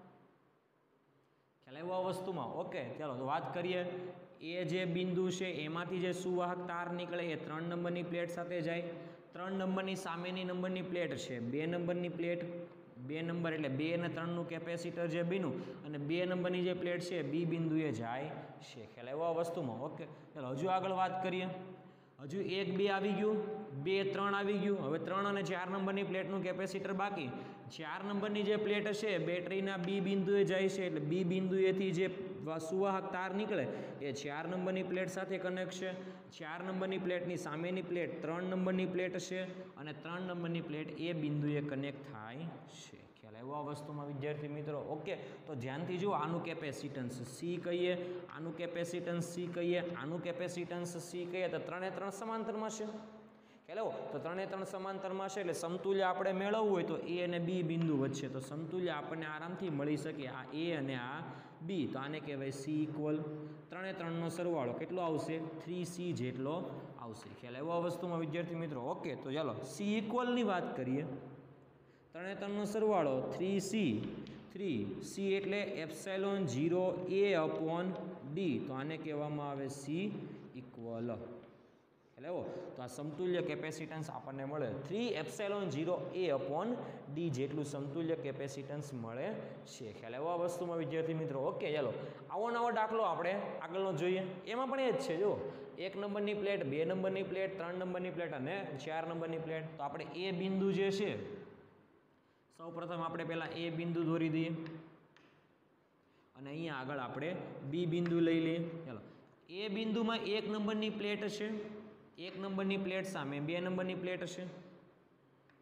ખ્યાલ આવ્યો આ વસ્તુમાં? ઓકે, ચાલો તો વાત કરીએ. એ જે બિંદુ છે એમાંથી જે સુવાહક તાર નીકળે એ 3 નંબરની પ્લેટ સાથે જાય. 3 નંબરની સામેની નંબરની પ્લેટ છે 2 નંબરની પ્લેટ, 2 નંબર એટલે 2 અને 3નું કેપેસિટર જે બન્યું, અને 2 નંબરની જે પ્લેટ છે B બિંદુએ જાય છે. ખ્યાલ આવ્યો આ વસ્તુમાં? ઓકે, ચાલો હજુ આગળ વાત કરીએ. હજુ 1 2 આવી ગયું, 2 3 આવી ગયું. હવે 3 અને 4 નંબરની પ્લેટનું કેપેસિટર બાકી. 4 નંબરની જે પ્લેટ છે બેટરીના B બિંદુએ જાય છે, એટલે B બિંદુએથી જે સુવાહક તાર નીકળે એ 4 નંબરની પ્લેટ સાથે કનેક્ટ છે. 4 નંબરની પ્લેટની સામેની પ્લેટ 3 નંબરની પ્લેટ છે અને 3 નંબરની પ્લેટ એ બિંદુએ કનેક્ટ થાય છે. ખ્યાલ આવ્યો આ વસ્તુમાં વિદ્યાર્થી મિત્રો? ઓકે, તો ધ્યાનથી જુઓ. આનું કેપેસિટન્સ C કહીએ, આનું કેપેસિટન્સ C કહીએ, આનું કેપેસિટન્સ C કહીએ, તો 3 એ 3 સમાંતરમાં છે. ખ્યાલ આવ્યો? તો 3 એ 3 સમાંતરમાં છે, એટલે સમતુલ્ય આપણે મેળવવું હોય તો A અને B બિંદુ વચ્ચે, તો સમતુલ્ય આપણને આરામથી મળી શકે, આ A અને આ B. તો આને કહેવાય C ઇક્વલ. 3 એ 3નો સરવાળો કેટલો આવશે? 3C જેટલો આવશે. ખ્યાલ આવ્યો આ વસ્તુમાં વિદ્યાર્થી મિત્રો? ઓકે, તો ચાલો C ઇક્વલની વાત કરીએ. 3 એ 3નો સરવાળો 3C. 3C એટલે ε0 A/D. તો આને કહેવામાં આવે C ઇક્વલ. હેલો, તો આ સમતુલ્ય કેપેસિટન્સ આપણને મળે 3ε0 A/D જેટલું સમતુલ્ય કેપેસિટન્સ મળે છે. ખ્યાલ આવ્યો આ વસ્તુમાં વિદ્યાર્થી મિત્રો? ઓકે, ચાલો આવો નવો દાખલો આપણે આગળનો જોઈએ. એમાં પણ એ જ છે, જો 1 નંબરની પ્લેટ, 2 નંબરની પ્લેટ, 3 નંબરની પ્લેટ અને 4 નંબરની પ્લેટ. તો આપણે A બિંદુ જે છે, સૌ પ્રથમ આપણે પહેલા A બિંદુ દોરી દઈએ અને અહીંયા આગળ આપણે B બિંદુ લઈ લઈએ. ચાલો A બિંદુમાં 1 નંબરની પ્લેટ છે, 1 નંબરની પ્લેટ સામે 2 નંબરની પ્લેટ છે.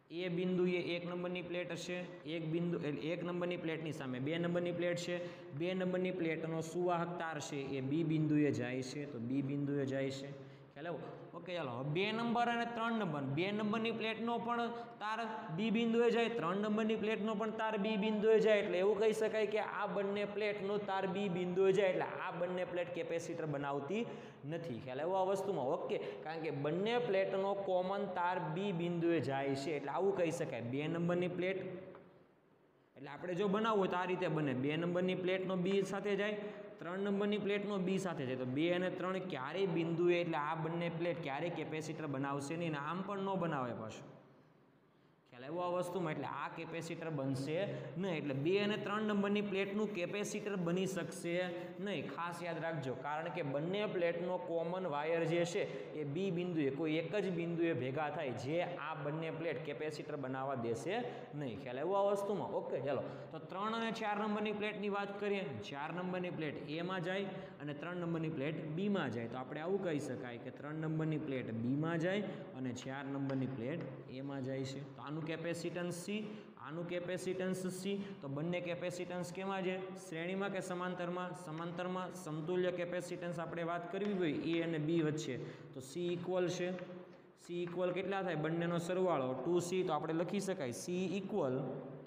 એ બિંદુએ 1 નંબરની પ્લેટ હશે, એક બિંદુ એટલે 1 નંબરની પ્લેટની સામે 2 નંબરની પ્લેટ છે, 2 નંબરની પ્લેટનો સુવાહક તાર છે એ બી બિંદુએ જાય છે, તો બી બિંદુએ જાય છે. ખ્યાલ આવ્યો? ઓકે, ચાલો હવે 2 નંબર અને 3 નંબર, 2 નંબરની પ્લેટનો પણ તાર બી બિંદુએ જાય, 3 નંબરની પ્લેટનો પણ તાર બી બિંદુએ જાય, એટલે એવું કહી શકાય કે આ બંને પ્લેટનો તાર બી બિંદુએ જાય, એટલે આ બંને પ્લેટ કેપેસિટર બનાવતી નથી. ખ્યાલ આવ્યો આ વસ્તુમાં? ઓકે, કારણ કે બંને પ્લેટનો કોમન તાર બી બિંદુએ જાય છે, એટલે આવું કહી શકાય. 2 નંબરની પ્લેટ એટલે આપણે જો બનાવવું હોય તો આ રીતે બને, 2 નંબરની પ્લેટનો બી સાથે જાય, 3 નંબરની પ્લેટનો બી સાથે જાય, તો 2 અને 3 ક્યારેય બિંદુએ એટલે આ બંને પ્લેટ ક્યારેય કેપેસિટર બનાવશે નહીં, ને આમ પણ ન બનાવે પાછું. ખ્યાલ આવ્યો આ વસ્તુમાં? એટલે આ કેપેસિટર બનશે નહીં, એટલે 2 અને 3 નંબરની પ્લેટનું કેપેસિટર બની શકશે નહીં. ખાસ યાદ રાખજો, કારણ કે બંને પ્લેટનો કોમન વાયર જે છે એ બી બિંદુએ કોઈ એક જ બિંદુએ ભેગા થાય, જે આ બંને પ્લેટ કેપેસિટર બનાવવા દેશે નહીં. ખ્યાલ આવ્યો આ વસ્તુમાં? ઓકે, ચાલો તો 3 અને 4 નંબરની પ્લેટની વાત કરીએ. 4 નંબરની પ્લેટ એમાં જાય અને 3 નંબરની પ્લેટ બીમાં જાય, તો આપણે આવું કહી શકાય કે 3 નંબરની પ્લેટ બીમાં જાય અને 4 નંબરની પ્લેટ એમાં જાય છે. તો આનું કેપેસિટન્સ સી, આનું કેપેસિટન્સ સી, તો બંને કેપેસિટન્સ કેમાં છે? શ્રેણીમાં કે સમાંતરમાં? સમાંતરમાં. સમતુલ્ય કેપેસિટન્સ આપણે વાત કરવી હોય એ અને બી વચ્ચે, તો સી ઇક્વલ છે. સી ઇક્વલ કેટલા થાય? બંનેનો સરવાળો 2c, તો આપણે લખી શકાય C equal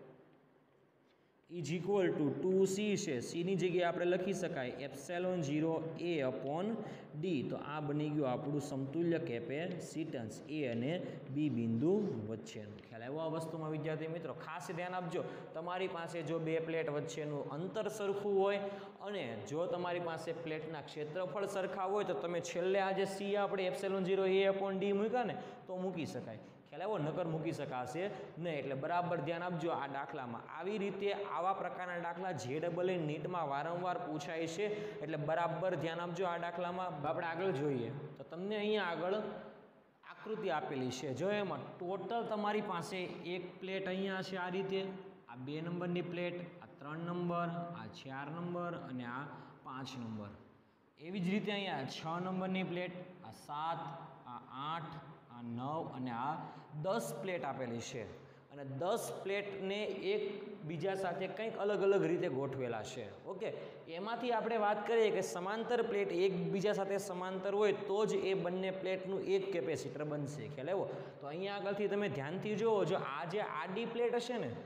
is equal to 2c છે. સીની જગ્યાએ આપણે લખી શકાય એપ્સિલોન 0 એ અપોન ડી. તો આ બની ગયું આપણું સમતુલ્ય કેપેસિટન્સ એ અને બી બિંદુ વચ્ચેનું. ખ્યાલ આવ્યો આ વસ્તુમાં વિદ્યાર્થી મિત્રો? ખાસ ધ્યાન આપજો, તમારી પાસે જો બે પ્લેટ વચ્ચેનું અંતર સરખું હોય અને જો તમારી પાસે પ્લેટના ક્ષેત્રફળ સરખા હોય તો તમે છેલ્લે આ જે સી આપણે એપ્સિલોન 0 એ અપોન ડી મૂક્યા ને તો મૂકી શકાય. ખ્યાલ આવ્યો? નકર મૂકી શકાશે નહીં. એટલે બરાબર ધ્યાન આપજો આ દાખલામાં. આવી રીતે આવા પ્રકારના દાખલા JEE નીટમાં વારંવાર પૂછાય છે, એટલે બરાબર ધ્યાન આપજો આ દાખલામાં. આપણે આગળ જોઈએ તો તમને અહીંયા આગળ આકૃતિ આપેલી છે. જો એમાં ટોટલ તમારી પાસે એક પ્લેટ અહીંયા છે આ રીતે, આ 2 નંબરની પ્લેટ, આ 3 નંબર, આ 4 નંબર અને આ 5 નંબર. એવી જ રીતે અહીંયા 6 નંબરની પ્લેટ, આ 7, આ 8, આ 9 અને આ 10 પ્લેટ આપેલી છે, અને 10 પ્લેટને એકબીજા સાથે કંઈક અલગ અલગ રીતે ગોઠવેલા છે. ઓકે, એમાંથી આપણે વાત કરીએ કે સમાંતર પ્લેટ એકબીજા સાથે સમાંતર હોય તો જ એ બંને પ્લેટનું એક કેપેસિટર બનશે. ખ્યાલ આવ્યો? તો અહીંયા આગળથી તમે ધ્યાનથી જુઓ, જો આ જે આડી પ્લેટ હશે ને,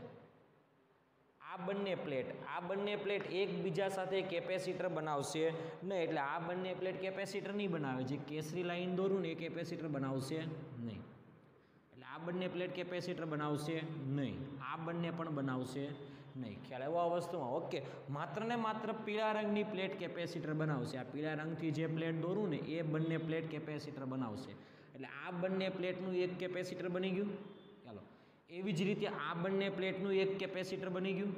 આ બંને પ્લેટ એકબીજા સાથે કેપેસિટર બનાવશે નહીં, એટલે આ બંને પ્લેટ કેપેસિટર નહીં બનાવે. જે કેસરી લાઈન દોરું ને એ કેપેસિટર બનાવશે નહીં, એટલે આ બંને પ્લેટ કેપેસિટર બનાવશે નહીં, આ બંને પણ બનાવશે નહીં. ખ્યાલ આવ્યો આ વસ્તુમાં? ઓકે, માત્ર ને માત્ર પીળા રંગની પ્લેટ કેપેસિટર બનાવશે. આ પીળા રંગથી જે પ્લેટ દોરું ને એ બંને પ્લેટ કેપેસિટર બનાવશે, એટલે આ બંને પ્લેટનું એક કેપેસિટર બની ગયું. ચાલો, એવી જ રીતે આ બંને પ્લેટનું એક કેપેસિટર બની ગયું,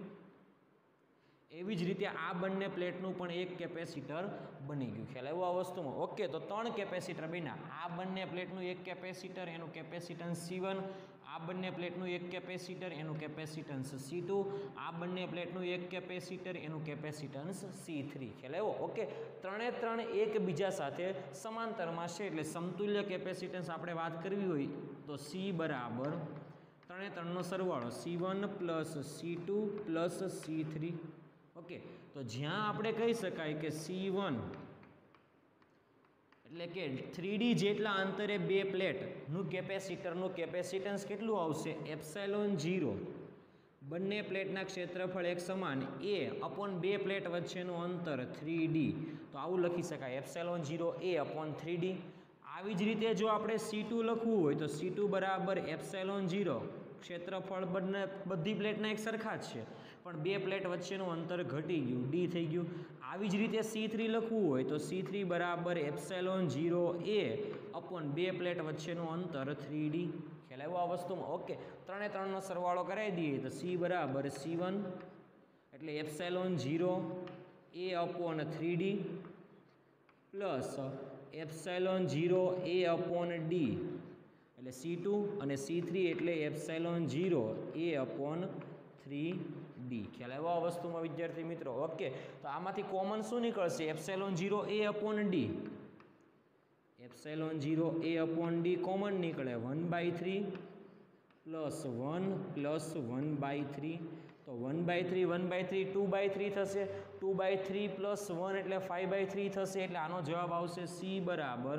એવી જ રીતે આ બંને પ્લેટનું પણ એક કેપેસિટર બની ગયું. ખ્યાલ આવ્યો આ વસ્તુમાં? ઓકે, તો 3 કેપેસિટર બન્યા. આ બંને પ્લેટનું એક કેપેસિટર, એનું કેપેસિટન્સ C1, આ બંને પ્લેટનું એક કેપેસિટર, એનું કેપેસિટન્સ C2, આ બંને પ્લેટનું એક કેપેસિટર, એનું કેપેસિટન્સ C3. ખ્યાલ આવ્યો? ઓકે, ત્રણે ત્રણ એકબીજા સાથે સમાંતરમાં છે, એટલે સમતુલ્ય કેપેસિટન્સ આપણે વાત કરવી હોય તો C બરાબર ત્રણે ત્રણનો સરવાળો C1 plus C2 plus C3. Okay, તો જ્યાં આપણે કહી શકાય કે C1 એટલે કે 3D જેટલા અંતરે બે પ્લેટનું કેપેસિટરનું કેપેસિટન્સ કેટલું આવશે? એપ્સિલોન 0. બંને પ્લેટના ક્ષેત્રફળ એક સમાન એ અપોન બે પ્લેટ વચ્ચેનું અંતર 3D. તો આવું લખી શકાય એપ્સિલોન 0 એ અપોન 3D. આવી જ રીતે જો આપણે C2 લખવું હોય તો C2 બરાબર એપ્સિલોન 0. ક્ષેત્રફળ બધી પ્લેટના એક સરખા જ છે, પણ બે પ્લેટ વચ્ચેનું અંતર ઘટી ગયું, D થઈ ગયું. આવી જ રીતે C3 લખવું હોય તો C3 બરાબર એપ્સિલોન 0 એ અપોન બે પ્લેટ વચ્ચેનું અંતર 3D. ખ્યાલ આવ્યો આ વસ્તુમાં? ઓકે, ત્રણે ત્રણનો સરવાળો કરાવી દઈએ તો C બરાબર C1 એટલે epsilon 0 A upon 3D plus epsilon 0 A upon D એટલે C2 અને C3 એટલે એપ્સિલોન 0 એ અપોન 3D. ખ્યાલ આવ્યો આ વસ્તુમાં વિદ્યાર્થી મિત્રો? ઓકે, તો આમાંથી કોમન શું નીકળશે? Epsilon 0 A upon D. Epsilon 0 A upon D common નીકળે 1/3 +1 + 1/3 તો 1/3 1/3 2/3 થશે 2/3 + 1 એટલે 5/3 થશે એટલે આનો જવાબ આવશે C બરાબર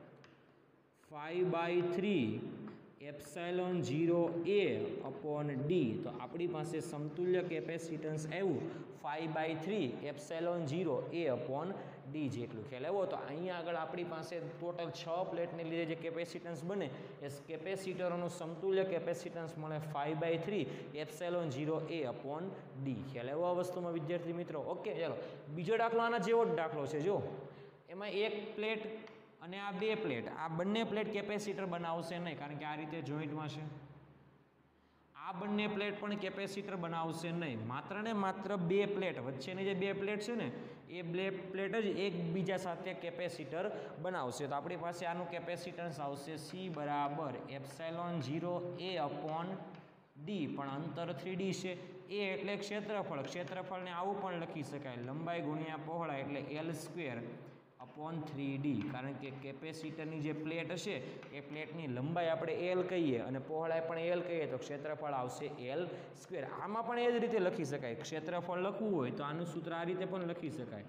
5/3 એપ્સાઇલોન 0A અપોન ડી તો આપણી પાસે સમતુલ્ય કેપેસિટન્સ આવ્યું 5/3 એપ્સાઇલોન 0A અપોન ડી જેટલું ખ્યાલ આવ્યો તો અહીંયા આગળ આપણી પાસે ટોટલ 6 પ્લેટને લીધે જે કેપેસિટન્સ બને એ કેપેસિટરોનું સમતુલ્ય કેપેસિટન્સ મળે 5/3 એપ્સાઇલોન 0A અપોન ડી ખ્યાલ આવ્યો આ વસ્તુમાં વિદ્યાર્થી મિત્રો ઓકે ચાલો બીજો દાખલો આના જેવો જ દાખલો છે જો એમાં એક પ્લેટ અને આ બે પ્લેટ આ બંને પ્લેટ કેપેસિટર બનાવશે નહીં કારણ કે આ રીતે જોઈન્ટમાં છે આ બંને પ્લેટ પણ કેપેસિટર બનાવશે નહીં માત્ર ને માત્ર બે પ્લેટ વચ્ચેની જે બે પ્લેટ છે ને એ બે પ્લેટ જ એકબીજા સાથે કેપેસિટર બનાવશે તો આપણી પાસે આનું કેપેસિટન્સ આવશે C બરાબર એપ્સાઇલોન 0A અપોન ડી પણ અંતર 3D છે એ એટલે ક્ષેત્રફળને આવું પણ લખી શકાય લંબાઈ ગુણ્યા પહોળાઈ એટલે L² અપોન 3D કારણ કે કેપેસિટરની જે પ્લેટ હશે એ પ્લેટની લંબાઈ આપણે L કહીએ અને પહોળાઈ પણ L કહીએ તો ક્ષેત્રફળ આવશે L². આમાં પણ એ જ રીતે લખી શકાય ક્ષેત્રફળ લખવું હોય તો આનું સૂત્ર આ રીતે પણ લખી શકાય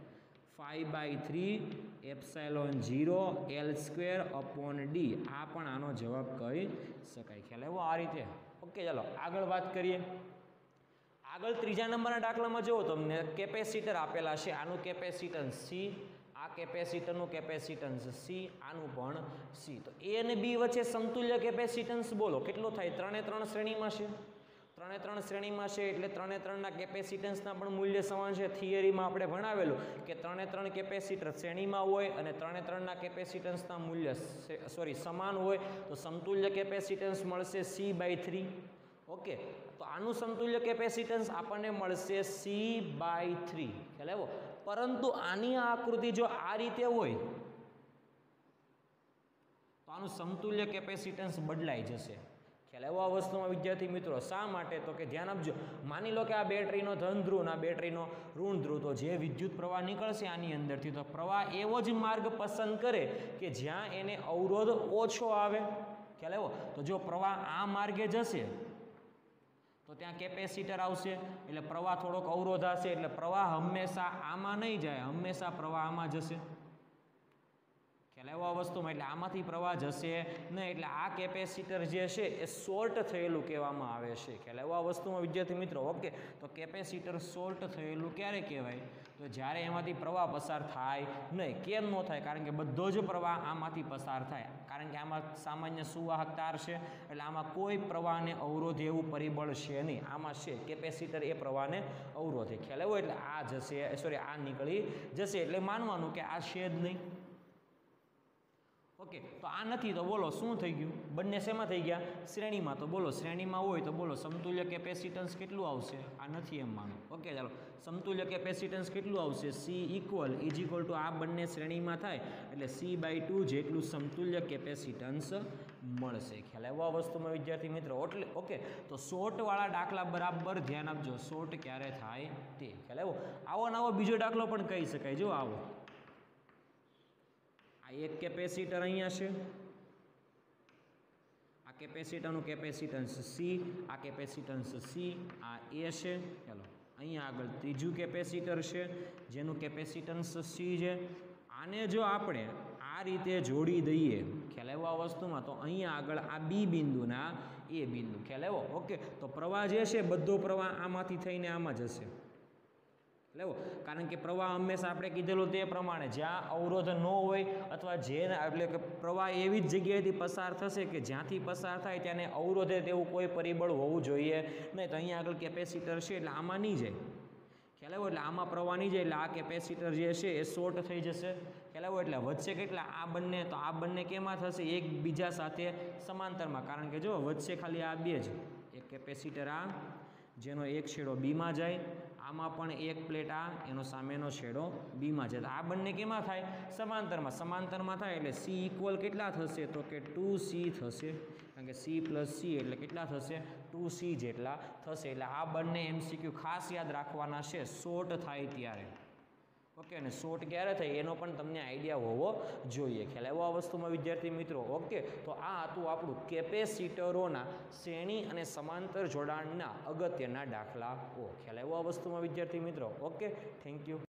5/3 એપ્સાઇલોન 0 L² અપોન ડી આ પણ આનો જવાબ કહી શકાય ખ્યાલ આવ્યો આ રીતે ઓકે ચાલો આગળ વાત કરીએ આગળ ત્રીજા નંબરના દાખલામાં જુઓ તમને કેપેસિટર આપેલા છે આનું કેપેસિટન્સ C આ કેપેસિટરનું કેપેસિટન્સ C આનું પણ C તો A અને B વચ્ચે સમતુલ્ય કેપેસિટન્સ બોલો કેટલો થાય 3 3 શ્રેણીમાં છે 3 3 શ્રેણીમાં છે એટલે 3 3 ના કેપેસિટન્સના પણ મૂલ્ય સમાન છે થિયરીમાં આપણે ભણાવેલું કે 3 3 કેપેસિટર શ્રેણીમાં હોય અને 3 3 ના કેપેસિટન્સના મૂલ્ય સમાન હોય તો સમતુલ્ય કેપેસિટન્સ મળશે C/3 ઓકે તો આનું સમતુલ્ય કેપેસિટન્સ આપણને મળશે C/3 ખ્યાલ આવ્યો પરંતુ આની આ આકૃતિ જો આ રીતે હોય તો આનું સમતુલ્ય કેપેસિટન્સ બદલાઈ જશે ખ્યાલ આવ્યો આ વસ્તુમાં વિદ્યાર્થી મિત્રો શા માટે તો કે ધ્યાન આપજો માની લો કે આ બેટરીનો ધન ધ્રુવ અને આ બેટરીનો ઋણ ધ્રુવ તો જે વિદ્યુત પ્રવાહ નીકળશે આની અંદરથી તો પ્રવાહ એવો જ માર્ગ પસંદ કરે કે જ્યાં એને અવરોધ ઓછો આવે ખ્યાલ આવ્યો તો જો પ્રવાહ આ માર્ગે જશે તો ત્યાં કેપેસિટર આવશે એટલે પ્રવાહ થોડોક અવરોધાશે એટલે પ્રવાહ હંમેશા આમાં નહીં જાય હંમેશા પ્રવાહ આમાં જશે ખ્યાલ આવ્યો આ વસ્તુમાં એટલે આમાંથી પ્રવાહ જશે નહીં એટલે આ કેપેસિટર જે છે એ શોર્ટ થયેલું કહેવામાં આવે છે ખ્યાલ આવ્યો આ વસ્તુમાં વિદ્યાર્થી મિત્રો ઓકે તો કેપેસિટર શોર્ટ થયેલું ક્યારે કહેવાય તો જ્યારે એમાંથી પ્રવાહ પસાર થાય નહીં કેમ ન થાય કારણ કે બધો જ પ્રવાહ આમાંથી પસાર થાય કારણ કે આમાં સામાન્ય સુવાહક તાર છે એટલે આમાં કોઈ પ્રવાહને અવરોધે એવું પરિબળ છે નહીં આમાં છે કેપેસિટર એ પ્રવાહને અવરોધે ખ્યાલ આવ્યો એટલે આ જશે આ નીકળી જશે એટલે માનવાનું કે આ છે જ નહીં ઓકે તો આ નથી તો બોલો શું થઈ ગયું બંને શેમાં થઈ ગયા શ્રેણીમાં તો બોલો શ્રેણીમાં હોય તો બોલો સમતુલ્ય કેપેસિટન્સ કેટલું આવશે આ નથી એમ માનો ઓકે ચાલો સમતુલ્ય કેપેસિટન્સ કેટલું આવશે C = આ બંને શ્રેણીમાં થાય એટલે C/2 જેટલું સમતુલ્ય કેપેસિટન્સ મળશે ખ્યાલ આવ્યો આ વસ્તુમાં વિદ્યાર્થી મિત્રો એટલે ઓકે તો શોર્ટવાળા દાખલા બરાબર ધ્યાન આપજો શોર્ટ ક્યારે થાય તે ખ્યાલ આવ્યો આવો નવો બીજો દાખલો પણ કહી શકાય જો આવો આ એક કેપેસિટર અહીંયા છે આ કેપેસિટરનું કેપેસિટન્સ C આ કેપેસિટન્સ C આ A છે ચાલો અહીંયા આગળ ત્રીજું કેપેસિટર છે જેનું કેપેસિટન્સ C છે આને જો આપણે આ રીતે જોડી દઈએ ખ્યાલ આવ્યો આ વસ્તુમાં તો અહીંયા આગળ આ B બિંદુના A બિંદુ ખ્યાલ આવ્યો ઓકે તો પ્રવાહ જે છે બધો પ્રવાહ આમાંથી થઈને આમાં જશે લેવો કારણ કે પ્રવાહ હંમેશા આપણે કીધેલું તે પ્રમાણે જ્યાં અવરોધ ન હોય અથવા એટલે કે પ્રવાહ એવી જ જગ્યાએથી પસાર થશે કે જ્યાંથી પસાર થાય ત્યાંને અવરોધે તેવું કોઈ પરિબળ હોવું જોઈએ નહીં તો અહીંયા આગળ કેપેસિટર છે એટલે આમાં નહીં જાય ખ્યાલ આવ્યો એટલે આમાં પ્રવાહ નહીં જાય એટલે આ કેપેસિટર જે છે એ શોર્ટ થઈ જશે ખ્યાલ આવ્યો એટલે વચ્ચે કેટલા આ બંને કેમાં થશે એકબીજા સાથે સમાંતરમાં કારણ કે જો વચ્ચે ખાલી આ બે જ એક કેપેસિટર આ જેનો એક છેડો બીમાં જાય આમાં પણ એક પ્લેટ આ એનો સામેનો છેડો બીમાં જાય આ બંને કેમાં થાય સમાંતરમાં થાય એટલે C = કેટલા થશે તો કે 2C થશે કારણ કે C + C એટલે કેટલા થશે 2C જેટલા થશે એટલે આ બંને MCQ ખાસ યાદ રાખવાના છે શોર્ટ થાય ત્યારે ઓકે, અને શોર્ટ ક્યારે થાય એનો પણ તમને આઈડિયા હોવો જોઈએ. ખ્યાલ આવ્યો આ વસ્તુમાં વિદ્યાર્થી મિત્રો? ઓકે, તો આ હતું આપણું કેપેસિટરોના શ્રેણી અને સમાંતર જોડાણના અગત્યના દાખલાઓ. ખ્યાલ આવ્યો આ વસ્તુમાં વિદ્યાર્થી મિત્રો? Okay, thank you.